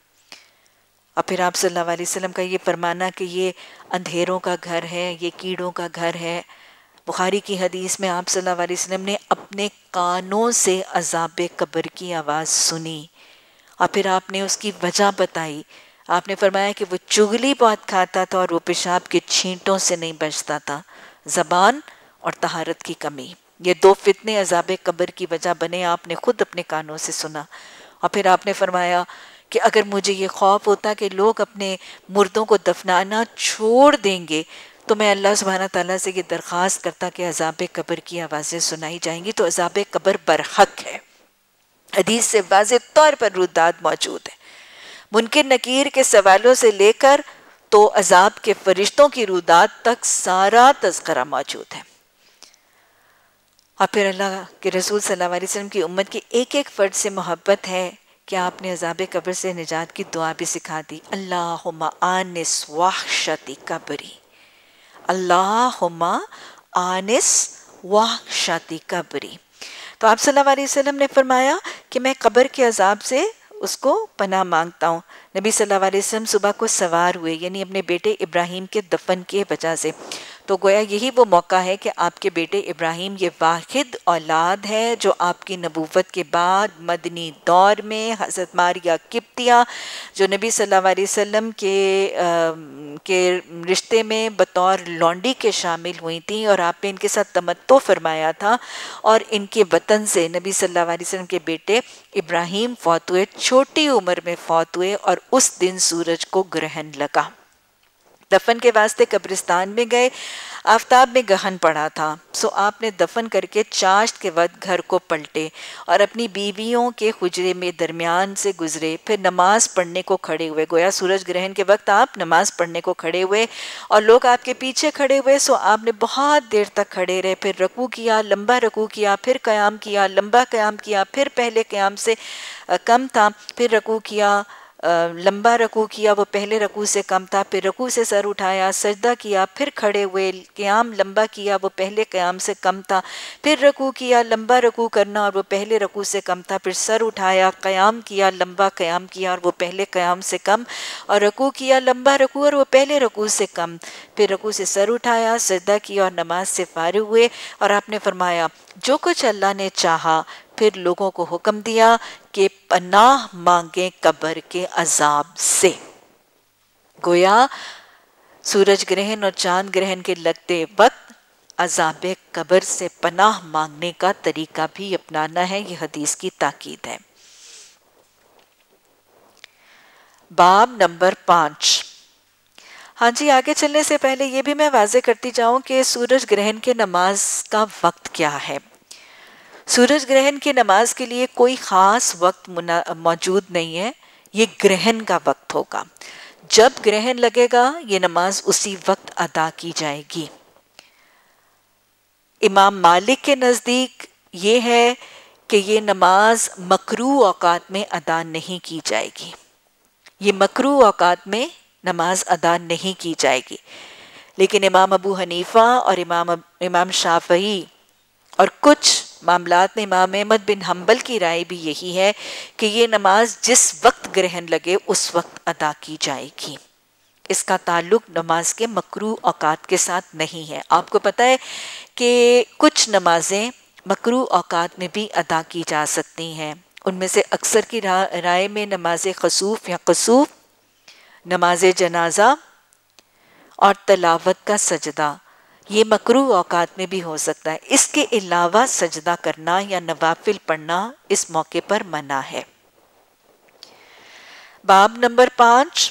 اور پھر آپ صلی اللہ علیہ وسلم کا یہ فرمانا کہ یہ اندھیروں کا گھر ہے، یہ کیڑوں کا گھر ہے. بخاری کی حدیث میں آپ صلی اللہ علیہ وسلم نے اپنے کانوں سے عذاب قبر کی آواز سنی، اور پھر آپ نے اس کی وجہ بتائی. آپ نے فرمایا کہ وہ چغلی بہت کھاتا تھا اور وہ پیشاب کے چھینٹوں سے نہیں بچتا تھا. زبان اور طہارت کی کمی، یہ 2 فتنے عذاب قبر کی وجہ بنے، آپ نے خود اپنے کانوں سے سنا. اور پھر آپ نے فرمایا کہ اگر مجھے یہ خوف ہوتا کہ لوگ اپنے مردوں کو دفنانا چھوڑ دیں گے تو میں اللہ سبحانہ تعالیٰ سے یہ درخواست کرتا کہ عذاب قبر کی آوازیں سنائی جائیں گی. تو عذاب قبر برحق ہے، حدیث سے واضح طور پر رودات موجود ہے. منکر نکیر کے سوالوں سے لے کر تو عذاب کے فرشتوں کی رودات تک سارا تذکرہ موجود ہے۔ اور پھر اللہ کے رسول صلی اللہ علیہ وسلم کی امت کے ایک ایک فرد سے محبت ہے کہ آپ نے عذاب قبر سے نجات کی دعا بھی سکھا دی۔ اللہم آنس وحشت قبری، اللہم آنس وحشت قبری۔ تو آپ صلی اللہ علیہ وسلم نے فرمایا کہ میں قبر کے عذاب سے اس کو پناہ مانگتا ہوں۔ نبی صلی اللہ علیہ وسلم صبح کو سوار ہوئے، یعنی اپنے بیٹے ابراہیم کے دفن کی وجہ سے، تو گویا یہی وہ موقع ہے کہ آپ کے بیٹے ابراہیم یہ واحد اولاد ہے جو آپ کی نبوت کے بعد مدنی دور میں حضرت ماریہ قبطیہ جو نبی صلی اللہ علیہ وسلم کے رشتے میں بطور لونڈی کے شامل ہوئی تھیں، اور آپ نے ان کے ساتھ تمتع فرمایا تھا، اور ان کے وطن سے نبی صلی اللہ علیہ وسلم کے بیٹے ابراہیم فوت ہوئے، چھوٹی عمر میں فوت ہوئے، اور اس دن سورج کو گرہن لگا۔ دفن کے واسطے قبرستان میں گئے، آفتاب میں گہن پڑا تھا، سو آپ نے دفن کر کے چاشت کے وقت گھر کو پلٹے اور اپنی بیویوں کے حجرے میں درمیان سے گزرے، پھر نماز پڑھنے کو کھڑے ہوئے۔ گویا سورج گرہن کے وقت آپ نماز پڑھنے کو کھڑے ہوئے اور لوگ آپ کے پیچھے کھڑے ہوئے، سو آپ نے بہت دیر تک کھڑے رہے، پھر رکوع کیا، لمبا رکوع کیا، پھر قیام کیا، لمبا قیام کیا، پھر پہلے قیام سے کم تھا، پھر رکوع کیا، لمبا رکوع کیا، وہ پہلے رکوع سے کم تھا، پھر رکوع سے سر اٹھایا، سجدہ کیا، پھر کھڑے ہوئے، قیام لمبا کیا، وہ پہلے قیام سے کم تھا، پھر رکوع کیا، لمبا رکوع کرنا اور وہ پہلے رکوع سے کم تھا، پھر سر اٹھایا، قیام کیا، لمبا قیام کیا اور وہ پہلے قیام سے کم، اور رکوع کیا، لمبا رکوع اور وہ پہلے رکوع سے کم، پھر رکوع سے سر اٹھایا، سجدہ کیا اور نماز سے فارغ ہوئے، اور آپ نے فرمایا جو کچھ اللہ نے چاہا، پھر لوگوں کو حکم دیا کہ پناہ مانگیں قبر کے عذاب سے۔ گویا سورج گرہن اور چاند گرہن کے لگتے وقت عذاب قبر سے پناہ مانگنے کا طریقہ بھی اپنانا ہے، یہ حدیث کی تاکید ہے۔ باب نمبر 5۔ ہاں جی، آگے چلنے سے پہلے یہ بھی میں واضح کرتی جاؤں کہ سورج گرہن کے نماز کا وقت کیا ہے۔ سورج گرہن کی نماز کے لیے کوئی خاص وقت موجود نہیں ہے، یہ گرہن کا وقت ہوگا۔ جب گرہن لگے گا یہ نماز اسی وقت ادا کی جائے گی۔ امام مالک کے نزدیک یہ ہے کہ یہ نماز مکروہ اوقات میں ادا نہیں کی جائے گی، یہ مکروہ اوقات میں نماز ادا نہیں کی جائے گی، لیکن امام ابو حنیفہ اور امام شافعی اور کچھ معاملات میں امام احمد بن حنبل کی رائے بھی یہی ہے کہ یہ نماز جس وقت گرہن لگے اس وقت ادا کی جائے گی، اس کا تعلق نماز کے مکروہ اوقات کے ساتھ نہیں ہے۔ آپ کو پتہ ہے کہ کچھ نمازیں مکروہ اوقات میں بھی ادا کی جا سکتی ہیں، ان میں سے اکثر کی رائے میں نماز خسوف یا قصوف، نماز جنازہ اور تلاوت کا سجدہ، یہ مکروہ اوقات میں بھی ہو سکتا ہے۔ اس کے علاوہ سجدہ کرنا یا نوافل پڑھنا اس موقع پر منع ہے۔ باب نمبر 5،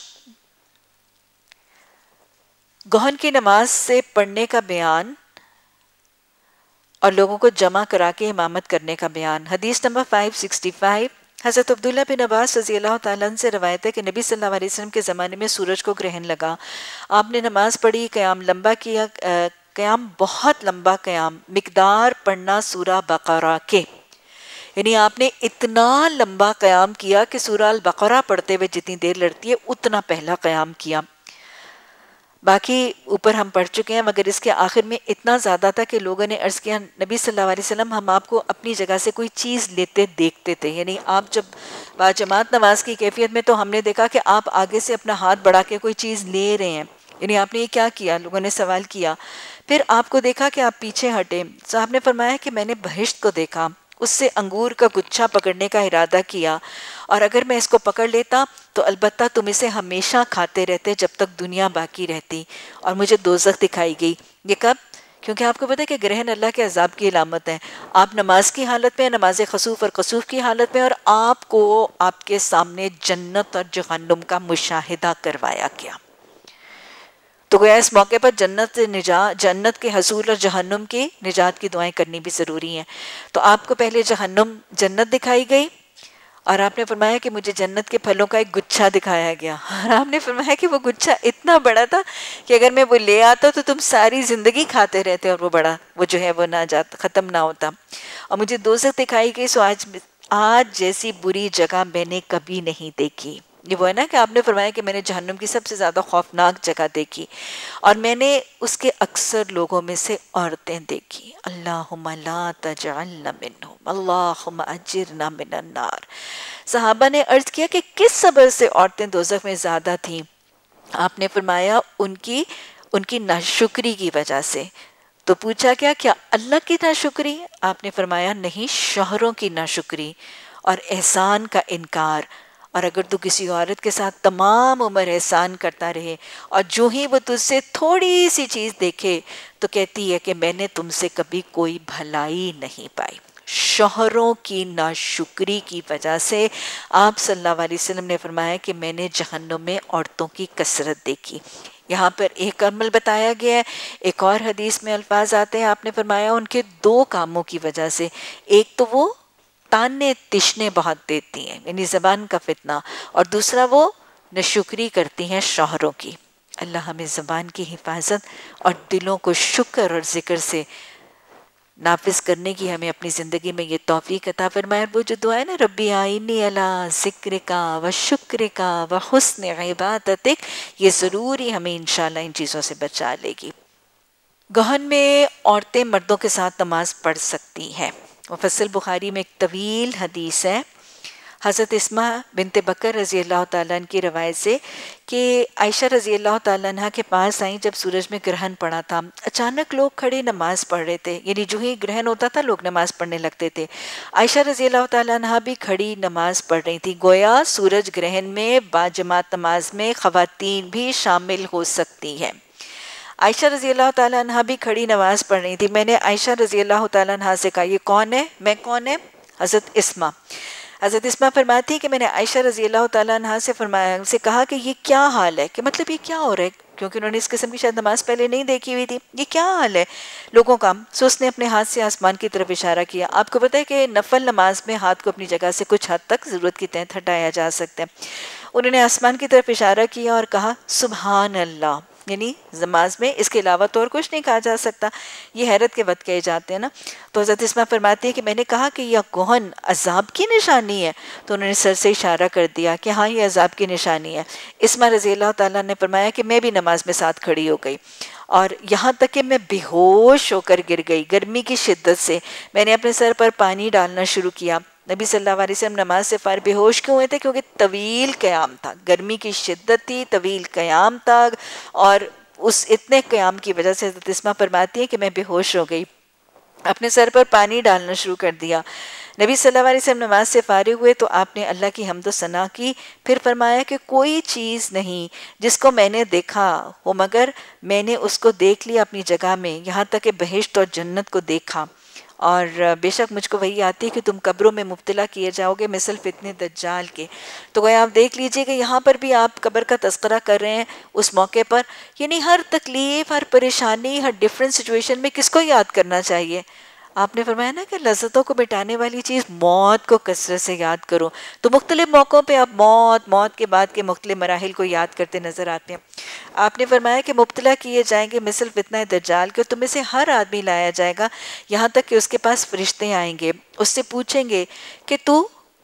گہن کی نماز سے پڑھنے کا بیان اور لوگوں کو جمع کرا کے امامت کرنے کا بیان۔ حدیث نمبر 565، حضرت عبداللہ بن عباس رضی اللہ تعالیٰ عنہ سے روایت ہے کہ نبی صلی اللہ علیہ وسلم کے زمانے میں سورج کو گرہن لگا، آپ نے نماز پڑھی، قیام لمبا کیا، قیام بہت لمبا قیام، مقدار پڑھنا سورہ بقرہ کے، یعنی آپ نے اتنا لمبا قیام کیا کہ سورہ البقرہ پڑھتے ہوئے جتنی دیر لگتی ہے اتنا پہلا قیام کیا۔ باقی اوپر ہم پڑھ چکے ہیں، مگر اس کے آخر میں اتنا زیادہ تھا کہ لوگوں نے عرض کیا نبی صلی اللہ علیہ وسلم ہم آپ کو اپنی جگہ سے کوئی چیز لیتے دیکھتے تھے، یعنی آپ جب باجماعت نماز کی کیفیت میں تو ہم نے دیکھا کہ آپ آگے سے اپنا ہاتھ بڑھا کے کوئی چیز لے رہے ہیں، یعنی آپ نے یہ کیا کیا، لوگوں نے سوال کیا۔ پھر آپ کو دیکھا کہ آپ پیچھے ہٹے، صاحب نے فرمایا کہ میں نے بہشت کو دیکھا، اس سے انگور کا گچھا پکڑنے کا ارادہ کیا، اور اگر میں اس کو پکڑ لیتا تو البتہ تم اسے ہمیشہ کھاتے رہتے جب تک دنیا باقی رہتی، اور مجھے دوزخ دکھائی گئی۔ یہ کب؟ کیونکہ آپ کو پتہ ہے کہ گرہن اللہ کے عذاب کی علامت ہے۔ آپ نماز کی حالت میں، نماز خسوف اور قصوف کی حالت میں، اور آپ کو آپ کے سامنے جنت اور جہنم کا مشاہدہ کروایا گیا۔ تو گویا اس موقع پر جنت کے حصول اور جہنم کی نجات کی دعائیں کرنی بھی ضروری ہیں۔ تو آپ کو پہلے جنت دکھائی گئی، اور آپ نے فرمایا کہ مجھے جنت کے پھلوں کا ایک گچھا دکھایا گیا، اور آپ نے فرمایا کہ وہ گچھا اتنا بڑا تھا کہ اگر میں وہ لے آتا تو تم ساری زندگی کھاتے رہتے اور وہ جو ہے وہ نہ جاتا، ختم نہ ہوتا۔ اور مجھے دوزخ دکھائی گئی، سو آج جیسی بری جگہ میں نے کبھی نہیں دیکھی۔ یہ وہ ہے نا کہ آپ نے فرمایا کہ میں نے جہنم کی سب سے زیادہ خوفناک جگہ دیکھی، اور میں نے اس کے اکثر لوگوں میں سے عورتیں دیکھی۔ اللہم لا تجعلنا منہم، اللہم اجرنا من النار۔ صحابہ نے عرض کیا کہ کس سبب سے عورتیں دوزخ میں زیادہ تھیں؟ آپ نے فرمایا ان کی ناشکری کی وجہ سے۔ تو پوچھا کیا اللہ کی ناشکری؟ آپ نے فرمایا نہیں، شوہروں کی ناشکری اور احسان کا انکار۔ اور اگر تو کسی عورت کے ساتھ تمام عمر احسان کرتا رہے اور جو ہی وہ تجھ سے تھوڑی سی چیز دیکھے تو کہتی ہے کہ میں نے تم سے کبھی کوئی بھلائی نہیں پائی۔ شوہروں کی ناشکری کی وجہ سے آپ صلی اللہ علیہ وسلم نے فرمایا کہ میں نے جہنم میں عورتوں کی کثرت دیکھی۔ یہاں پر ایک عمل بتایا گیا ہے، ایک اور حدیث میں الفاظ آتے ہیں، آپ نے فرمایا ان کے 2 کاموں کی وجہ سے، ایک تو وہ تانے تشنے بہت دیتی ہیں یعنی زبان کا فتنہ، اور دوسرا وہ ناشکری کرتی ہیں شوہروں کی۔ اللہ ہمیں زبان کی حفاظت اور دلوں کو شکر اور ذکر سے نافذ کرنے کی ہمیں اپنی زندگی میں یہ توفیق عطا فرمائے۔ اور وہ جو دعا ہے نا، ربی آئینی علی ذکرکا و شکرکا و حسن عبادتک، یہ ضروری ہمیں انشاءاللہ ان چیزوں سے بچا لے گی۔ گہن میں عورتیں مردوں کے ساتھ نماز پڑھ سکتی ہیں۔ مفصل بخاری میں ایک طویل حدیث ہے حضرت اسما بنت بکر رضی اللہ تعالیٰ عنہ کی روایت سے کہ عائشہ رضی اللہ تعالیٰ عنہ کے پاس آئیں جب سورج میں گرہن پڑا تھا۔ اچانک لوگ کھڑے نماز پڑھ رہے تھے، یعنی جو ہی گرہن ہوتا تھا لوگ نماز پڑھنے لگتے تھے۔ عائشہ رضی اللہ تعالیٰ عنہ بھی کھڑی نماز پڑھ رہی تھی، گویا سورج گرہن میں باجماعت نماز میں خواتین بھی شامل ہو سکتی ہیں۔ عائشہ رضی اللہ تعالیٰ عنہ بھی کھڑی نماز پڑھ رہی تھی۔ میں نے عائشہ رضی اللہ تعالیٰ عنہ سے کہا یہ کون ہے؟ میں کون ہے؟ حضرت اسما۔ حضرت اسما فرماتی کہ میں نے عائشہ رضی اللہ تعالیٰ عنہ سے کہا کہ یہ کیا حال ہے، کہ مطلب یہ کیا ہو رہا ہے، کیونکہ انہوں نے اس قسم کی شاید نماز پہلے نہیں دیکھی ہوئی تھی، یہ کیا حال ہے لوگوں کا؟ سو اس نے اپنے ہاتھ سے آسمان کی طرف اشارہ کیا۔ آپ کو پتہ ہے کہ نفل نماز میں ہاتھ کو اپنی جگہ سے کچھ حد تک ضرورت کے تحت ہٹایا جا سکتا ہے۔ انہوں نے آسمان کی طرف اشارہ کیا اور کہا سبحان اللہ، یعنی نماز میں اس کے علاوہ تو اور کچھ نہیں کہا جا سکتا، یہ حیرت کے وقت کہے جاتے ہیں نا۔ تو حضرت اسما فرماتی ہے کہ میں نے کہا کہ یہ گہن عذاب کی نشانی ہے، تو انہوں نے سر سے اشارہ کر دیا کہ ہاں یہ عذاب کی نشانی ہے۔ اسما رضی اللہ تعالیٰ نے فرمایا کہ میں بھی نماز میں ساتھ کھڑی ہو گئی، اور یہاں تک کہ میں بے ہوش ہو کر گر گئی گرمی کی شدت سے۔ میں نے اپنے سر پر پانی ڈالنا شروع کیا۔ نبی صلی اللہ علیہ وسلم نماز سے فارغ بے ہوش کیوں ہوئے تھے؟ کیونکہ طویل قیام تھا، گرمی کی شدت تھی، طویل قیام تھا، اور اس اتنے قیام کی وجہ سے حضرت اسما فرماتی ہے کہ میں بے ہوش ہو گئی، اپنے سر پر پانی ڈالنا شروع کر دیا۔ نبی صلی اللہ علیہ وسلم نماز سے فارغ ہوئے تو آپ نے اللہ کی حمد و ثنا کی، پھر فرمایا کہ کوئی چیز نہیں جس کو میں نے دیکھا ہو مگر میں نے اس کو دیکھ لیا اپنی جگہ میں، یہاں تک کہ بہشت اور جنت کو دیکھا، اور بے شک مجھ کو وہی آتی ہے کہ تم قبروں میں مبتلا کیے جاؤ گے مثل فتنہ دجال کے۔ تو گویا آپ دیکھ لیجئے کہ یہاں پر بھی آپ قبر کا تذکرہ کر رہے ہیں اس موقع پر، یعنی ہر تکلیف، ہر پریشانی، ہر ڈیفرنٹ سچویشن میں کس کو یاد کرنا چاہیے؟ آپ نے فرمایا نا کہ لذتوں کو مٹانے والی چیز موت کو کثرت سے یاد کرو، تو مختلف موقعوں پہ آپ موت کے بعد کے مختلف مراحل کو یاد کرتے نظر آتے ہیں۔ آپ نے فرمایا کہ مبتلا کیے جائیں گے مثل فتنہ دجال کے، تم میں سے ہر آدمی لایا جائے گا یہاں تک کہ اس کے پاس فرشتے آئیں گے، اس سے پوچھیں گے کہ تو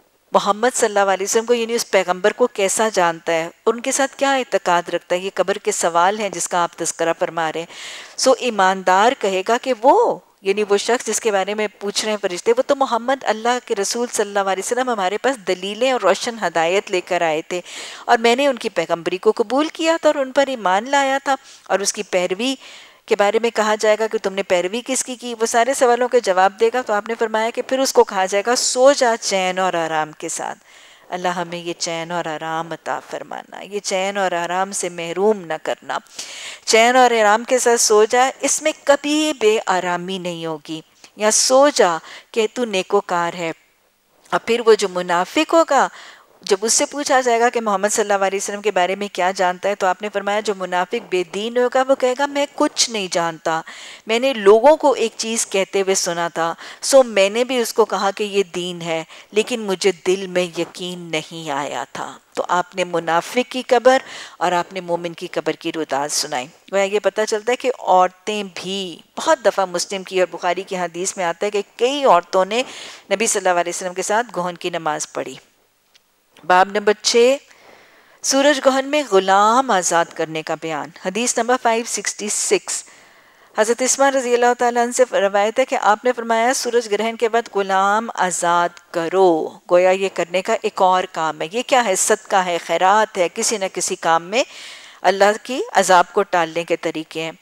محمد صلی اللہ علیہ وسلم کو، یعنی اس پیغمبر کو کیسا جانتا ہے، ان کے ساتھ کیا اعتقاد رکھتا ہے؟ یہ قبر کے سوال ہیں جس کا آپ تذکرہ فرما رہے ہیں۔ سو ایماندار کہے گا کہ وہ، یعنی وہ شخص جس کے بارے میں پوچھ رہے ہیں فرشتے، وہ تو محمد اللہ کے رسول صلی اللہ علیہ وسلم ہمارے پاس دلیلیں اور روشن ہدایت لے کر آئے تھے، اور میں نے ان کی پیغمبری کو قبول کیا تھا اور ان پر ایمان لایا تھا، اور اس کی پیروی کے بارے میں کہا جائے گا کہ تم نے پیروی کس کی وہ سارے سوالوں کے جواب دے گا۔ تو آپ نے فرمایا کہ پھر اس کو کہا جائے گا سو جا چین اور آرام کے ساتھ۔ اللہ ہمیں یہ چین اور آرام عطا فرمانا، یہ چین اور آرام سے محروم نہ کرنا۔ چین اور آرام کے ساتھ سو جا، اس میں کبھی بے آرامی نہیں ہوگی، یا سو جا کہ تو نیکوکار ہے۔ اور پھر وہ جو منافق ہوگا جب اس سے پوچھا جائے گا کہ محمد صلی اللہ علیہ وسلم کے بارے میں کیا جانتا ہے، تو آپ نے فرمایا جو منافق بے دین ہوگا وہ کہے گا میں کچھ نہیں جانتا، میں نے لوگوں کو ایک چیز کہتے ہوئے سنا تھا، سو میں نے بھی اس کو کہا کہ یہ دین ہے، لیکن مجھے دل میں یقین نہیں آیا تھا۔ تو آپ نے منافق کی قبر اور آپ نے مومن کی قبر کی روداد سنائی۔ گویا یہ پتہ چلتا ہے کہ عورتیں بھی، بہت دفعہ مسلم کی اور بخاری کی حدیث میں آتا ہے کہ کئی عورتوں نے نبی صلی اللہ علیہ وسلم کے ساتھ گہن کی نماز پڑھی۔ باب نمبر 6، سورج گہن میں غلام آزاد کرنے کا بیان۔ حدیث نمبر 566، حضرت اسماء رضی اللہ تعالیٰ عنہ سے روایت ہے کہ آپ نے فرمایا سورج گرہن کے بعد غلام آزاد کرو۔ گویا یہ کرنے کا ایک اور کام ہے۔ یہ کیا ہے؟ صدقہ ہے، خیرات ہے، کسی نہ کسی کام میں اللہ کی عذاب کو ٹالنے کے طریقے ہیں۔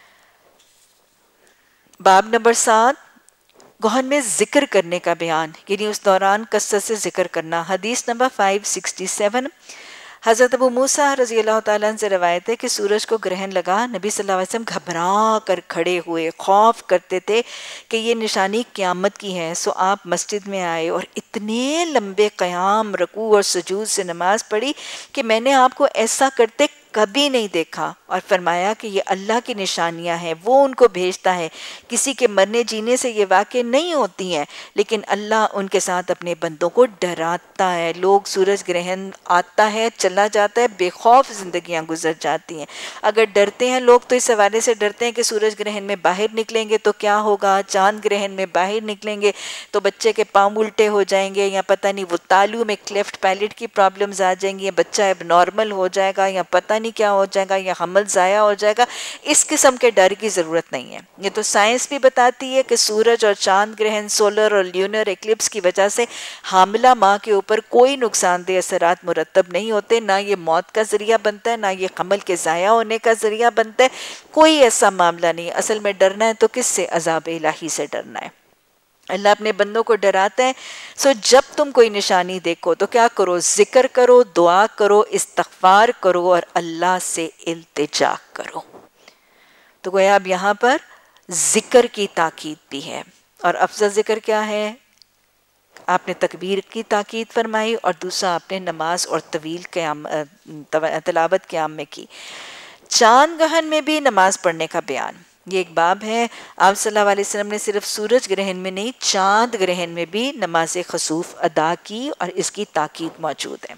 باب نمبر 7، گہن میں ذکر کرنے کا بیان، یعنی اس دوران کثرت سے ذکر کرنا۔ حدیث نمبر 567، حضرت ابو موسیٰ رضی اللہ تعالیٰ عنہ سے روایت ہے کہ سورج کو گرہن لگا، نبی صلی اللہ علیہ وسلم گھبرا کر کھڑے ہوئے، خوف کرتے تھے کہ یہ نشانی قیامت کی ہے، سو آپ مسجد میں آئے اور اتنے لمبے قیام، رکوع اور سجود سے نماز پڑھی کہ میں نے آپ کو ایسا کرتے کبھی نہیں دیکھا، اور فرمایا کہ یہ اللہ کی نشانیاں ہیں، وہ ان کو بھیجتا ہے، کسی کے مرنے جینے سے یہ واقع نہیں ہوتی ہیں، لیکن اللہ ان کے ساتھ اپنے بندوں کو ڈراتا ہے۔ لوگ سورج گرہن آتا ہے چلا جاتا ہے، بے خوف زندگیاں گزر جاتی ہیں۔ اگر ڈرتے ہیں لوگ تو اس حوالے سے ڈرتے ہیں کہ سورج گرہن میں باہر نکلیں گے تو کیا ہوگا، چاند گرہن میں باہر نکلیں گے تو بچے کے پاؤں الٹے ہو جائیں گے، یا پتہ نہیں وہ تالو میں کلیفٹ پیلٹ کی پرابلمز آ جائیں گی، یا بچہ اب نارمل ہو جائے گا، یا پتہ نہیں کیا ہو جائے گا، یا حمل ضائع ہو جائے گا۔ اس قسم کے ڈر کی ضرورت نہیں ہے۔ یہ تو سائنس بھی بتاتی ہے کہ سورج اور چاند گرہن، سولر اور لیونر ایکلپس کی وجہ سے حاملہ ماں کے اوپر کوئی نقصان دہ اثرات مرتب نہیں ہوتے، نہ یہ موت کا ذریعہ بنتا ہے، نہ یہ حمل کے ضائع ہونے کا ذریعہ بنتا ہے، کوئی ایسا معاملہ نہیں۔ اصل میں ڈرنا ہے تو کس سے؟ عذاب الہی سے ڈرنا ہے۔ اللہ اپنے بندوں کو ڈراتا ہے، سو جب تم کوئی نشانی دیکھو تو کیا کرو؟ ذکر کرو، دعا کرو، استغفار کرو اور اللہ سے التجا کرو۔ تو گویا اب یہاں پر ذکر کی تاکید بھی ہے، اور افضل ذکر کیا ہے؟ آپ نے تکبیر کی تاکید فرمائی، اور دوسرا آپ نے نماز اور طویل تلاوت قیام میں کی۔ چاند گہن میں بھی نماز پڑھنے کا بیان، یہ ایک باب ہے۔ آپ صلی اللہ علیہ وسلم نے صرف سورج گرہن میں نہیں، چاند گرہن میں بھی نماز خسوف ادا کی، اور اس کی تاکید موجود ہے۔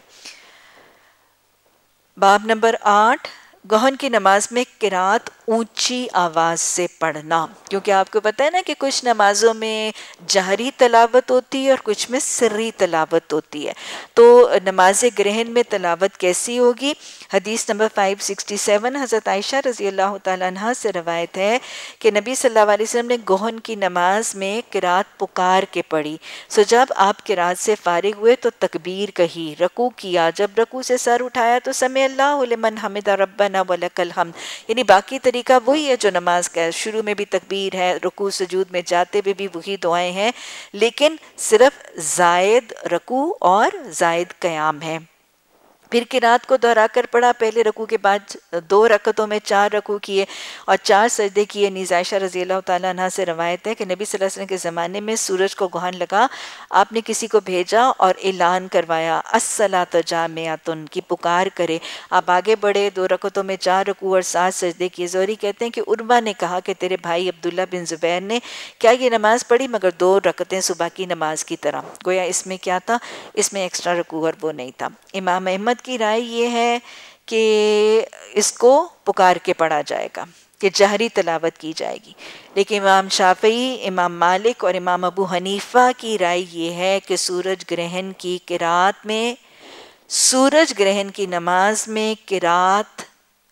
باب نمبر 8، گہن کی نماز میں قرات اونچی آواز سے پڑھنا، کیونکہ آپ کو پتہ ہے نا کہ کچھ نمازوں میں جہری تلاوت ہوتی ہے اور کچھ میں سری تلاوت ہوتی ہے، تو نماز گرہن میں تلاوت کیسی ہوگی؟ حدیث نمبر 567، حضرت عائشہ رضی اللہ تعالیٰ عنہ سے روایت ہے کہ نبی صلی اللہ علیہ وسلم نے گہن کی نماز میں قرات پکار کے پڑھی، سو جب آپ قرات سے فارغ ہوئے تو تکبیر کہی، رکوع کیا، جب رکوع سے سر اٹھایا تو سمع اللہ لمن حمد ربنا ولک الحمد، یعنی باقی طریقہ وہی ہے جو نماز کا ہے، شروع میں بھی تکبیر ہے، رکوع سجود میں جاتے ہوئے بھی وہی دعائیں ہیں، لیکن صرف زائد رکوع اور زائد قیام ہے۔ پھر قرات کو دہرا کر پڑھا، پہلے رکوع کے بعد 2 رکعتوں میں 4 رکوع کیے اور 4 سجدے کیے۔ نیز عائشہ رضی اللہ تعالیٰ عنہ سے روایت ہے کہ نبی صلی اللہ علیہ وسلم کے زمانے میں سورج کو گہن لگا، آپ نے کسی کو بھیجا اور اعلان کروایا الصلاۃ جامعۃ کی پکار کرے، آپ آگے بڑھے، 2 رکعتوں میں 4 رکوع اور 7 سجدے کیے۔ زہری کہتے ہیں کہ عروہ نے کہا کہ تیرے بھائی عبداللہ بن زبیر نے کیا یہ نماز پڑھی مگر 2 رکعتیں صبح کی نماز کی طرح، گویا اس میں کیا تھا؟ اس میں ایکسٹرا رکوع اور وہ نہیں تھا۔ امام احمد کی رائے یہ ہے کہ اس کو پکار کے پڑھا جائے گا، کہ جہری تلاوت کی جائے گی، لیکن امام شافعی، امام مالک اور امام ابو حنیفہ کی رائے یہ ہے کہ سورج گرہن کی قرات میں، سورج گرہن کی نماز میں قرات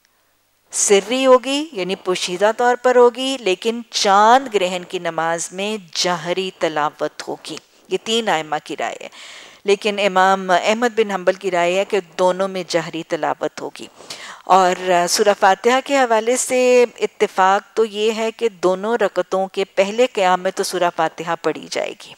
سری ہوگی، یعنی پوشیدہ طور پر ہوگی، لیکن چاند گرہن کی نماز میں جہری تلاوت ہوگی۔ یہ 3 ائمہ کی رائے ہے، لیکن امام احمد بن حنبل کی رائے ہے کہ دونوں میں جہری تلاوت ہوگی۔ اور سورہ فاتحہ کے حوالے سے اتفاق تو یہ ہے کہ دونوں رکعتوں کے پہلے قیام میں تو سورہ فاتحہ پڑھی جائے گی،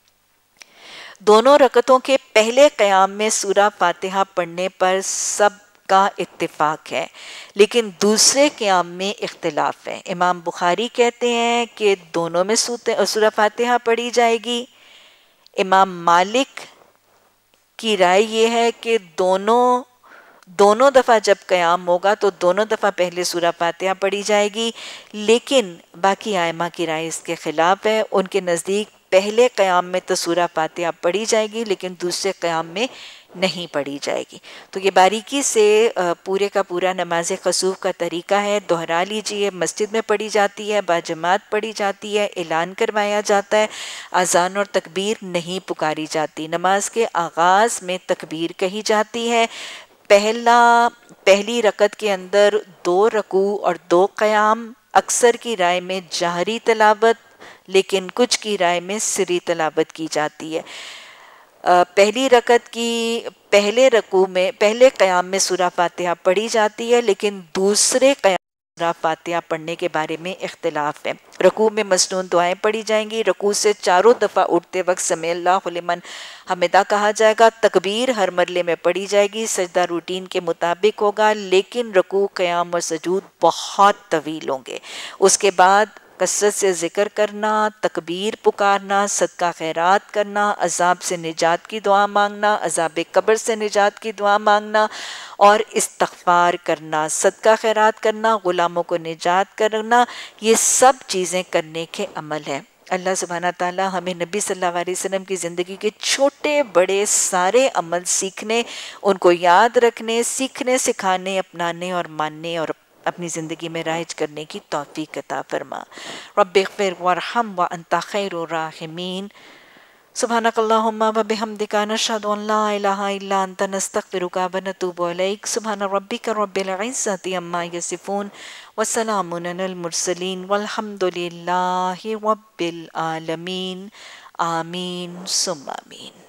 دونوں رکعتوں کے پہلے قیام میں سورہ فاتحہ پڑھنے پر سب کا اتفاق ہے، لیکن دوسرے قیام میں اختلاف ہے۔ امام بخاری کہتے ہیں کہ دونوں میں سورہ فاتحہ پڑھی جائے گی، امام مالک کی رائے یہ ہے کہ دونوں دفعہ جب قیام ہوگا تو دونوں دفعہ پہلے سورہ فاتحہ پڑھی جائے گی، لیکن باقی ائمہ کی رائے اس کے خلاف ہے۔ ان کے نزدیک پہلے قیام میں تو سورہ فاتحہ پڑھی جائے گی لیکن دوسرے قیام میں نہیں پڑھی جائے گی۔ تو یہ باریکی سے پورے کا پورا نماز خسوف کا طریقہ ہے، دہرا لیجئے۔ مسجد میں پڑھی جاتی ہے، باجماعت پڑھی جاتی ہے، اعلان کروایا جاتا ہے، اذان اور تکبیر نہیں پکاری جاتی۔ نماز کے آغاز میں تکبیر کہی جاتی ہے۔ پہلی رکعت کے اندر 2 رکوع اور 2 قیام، اکثر کی رائے میں جہری تلاوت لیکن کچھ کی رائے میں سری تلاوت کی جاتی ہے۔ پہلی رکعت کی پہلے رکوع میں پہلے قیام میں سورہ فاتحہ پڑھی جاتی ہے لیکن دوسرے قیام میں سورہ فاتحہ پڑھنے کے بارے میں اختلاف ہے۔ رکوع میں مسنون دعائیں پڑھی جائیں گی، رکوع سے چاروں دفعہ اٹھتے وقت سمع اللہ لمن حمدہ کہا جائے گا، تکبیر ہر مرلے میں پڑھی جائے گی، سجدہ روٹین کے مطابق ہوگا لیکن رکوع، قیام اور سجود بہت طویل ہوں گے۔ اس کے بعد کثرت سے ذکر کرنا، تکبیر پکارنا، صدقہ خیرات کرنا، عذاب سے نجات کی دعا مانگنا، عذاب قبر سے نجات کی دعا مانگنا اور استغفار کرنا، صدقہ خیرات کرنا، غلاموں کو نجات کرنا، یہ سب چیزیں کرنے کے عمل ہیں۔ اللہ سبحانہ تعالیٰ ہمیں نبی صلی اللہ علیہ وسلم کی زندگی کے چھوٹے بڑے سارے عمل سیکھنے، ان کو یاد رکھنے، سیکھنے، سکھانے، اپنانے اور ماننے اور اپنی زندگی میں رائج کرنے کی توفیق عطا فرما۔ رب اغفر وارحم وانت خیر الراحمین۔ سبحانک اللہم وبحمدک نشہد ان لا الہ الا انت نستغفرک ونتوب الیک۔ سبحان ربک رب العزۃ عما یصفون وسلام علی المرسلین والحمد للہ رب العالمین۔ آمین ثم آمین۔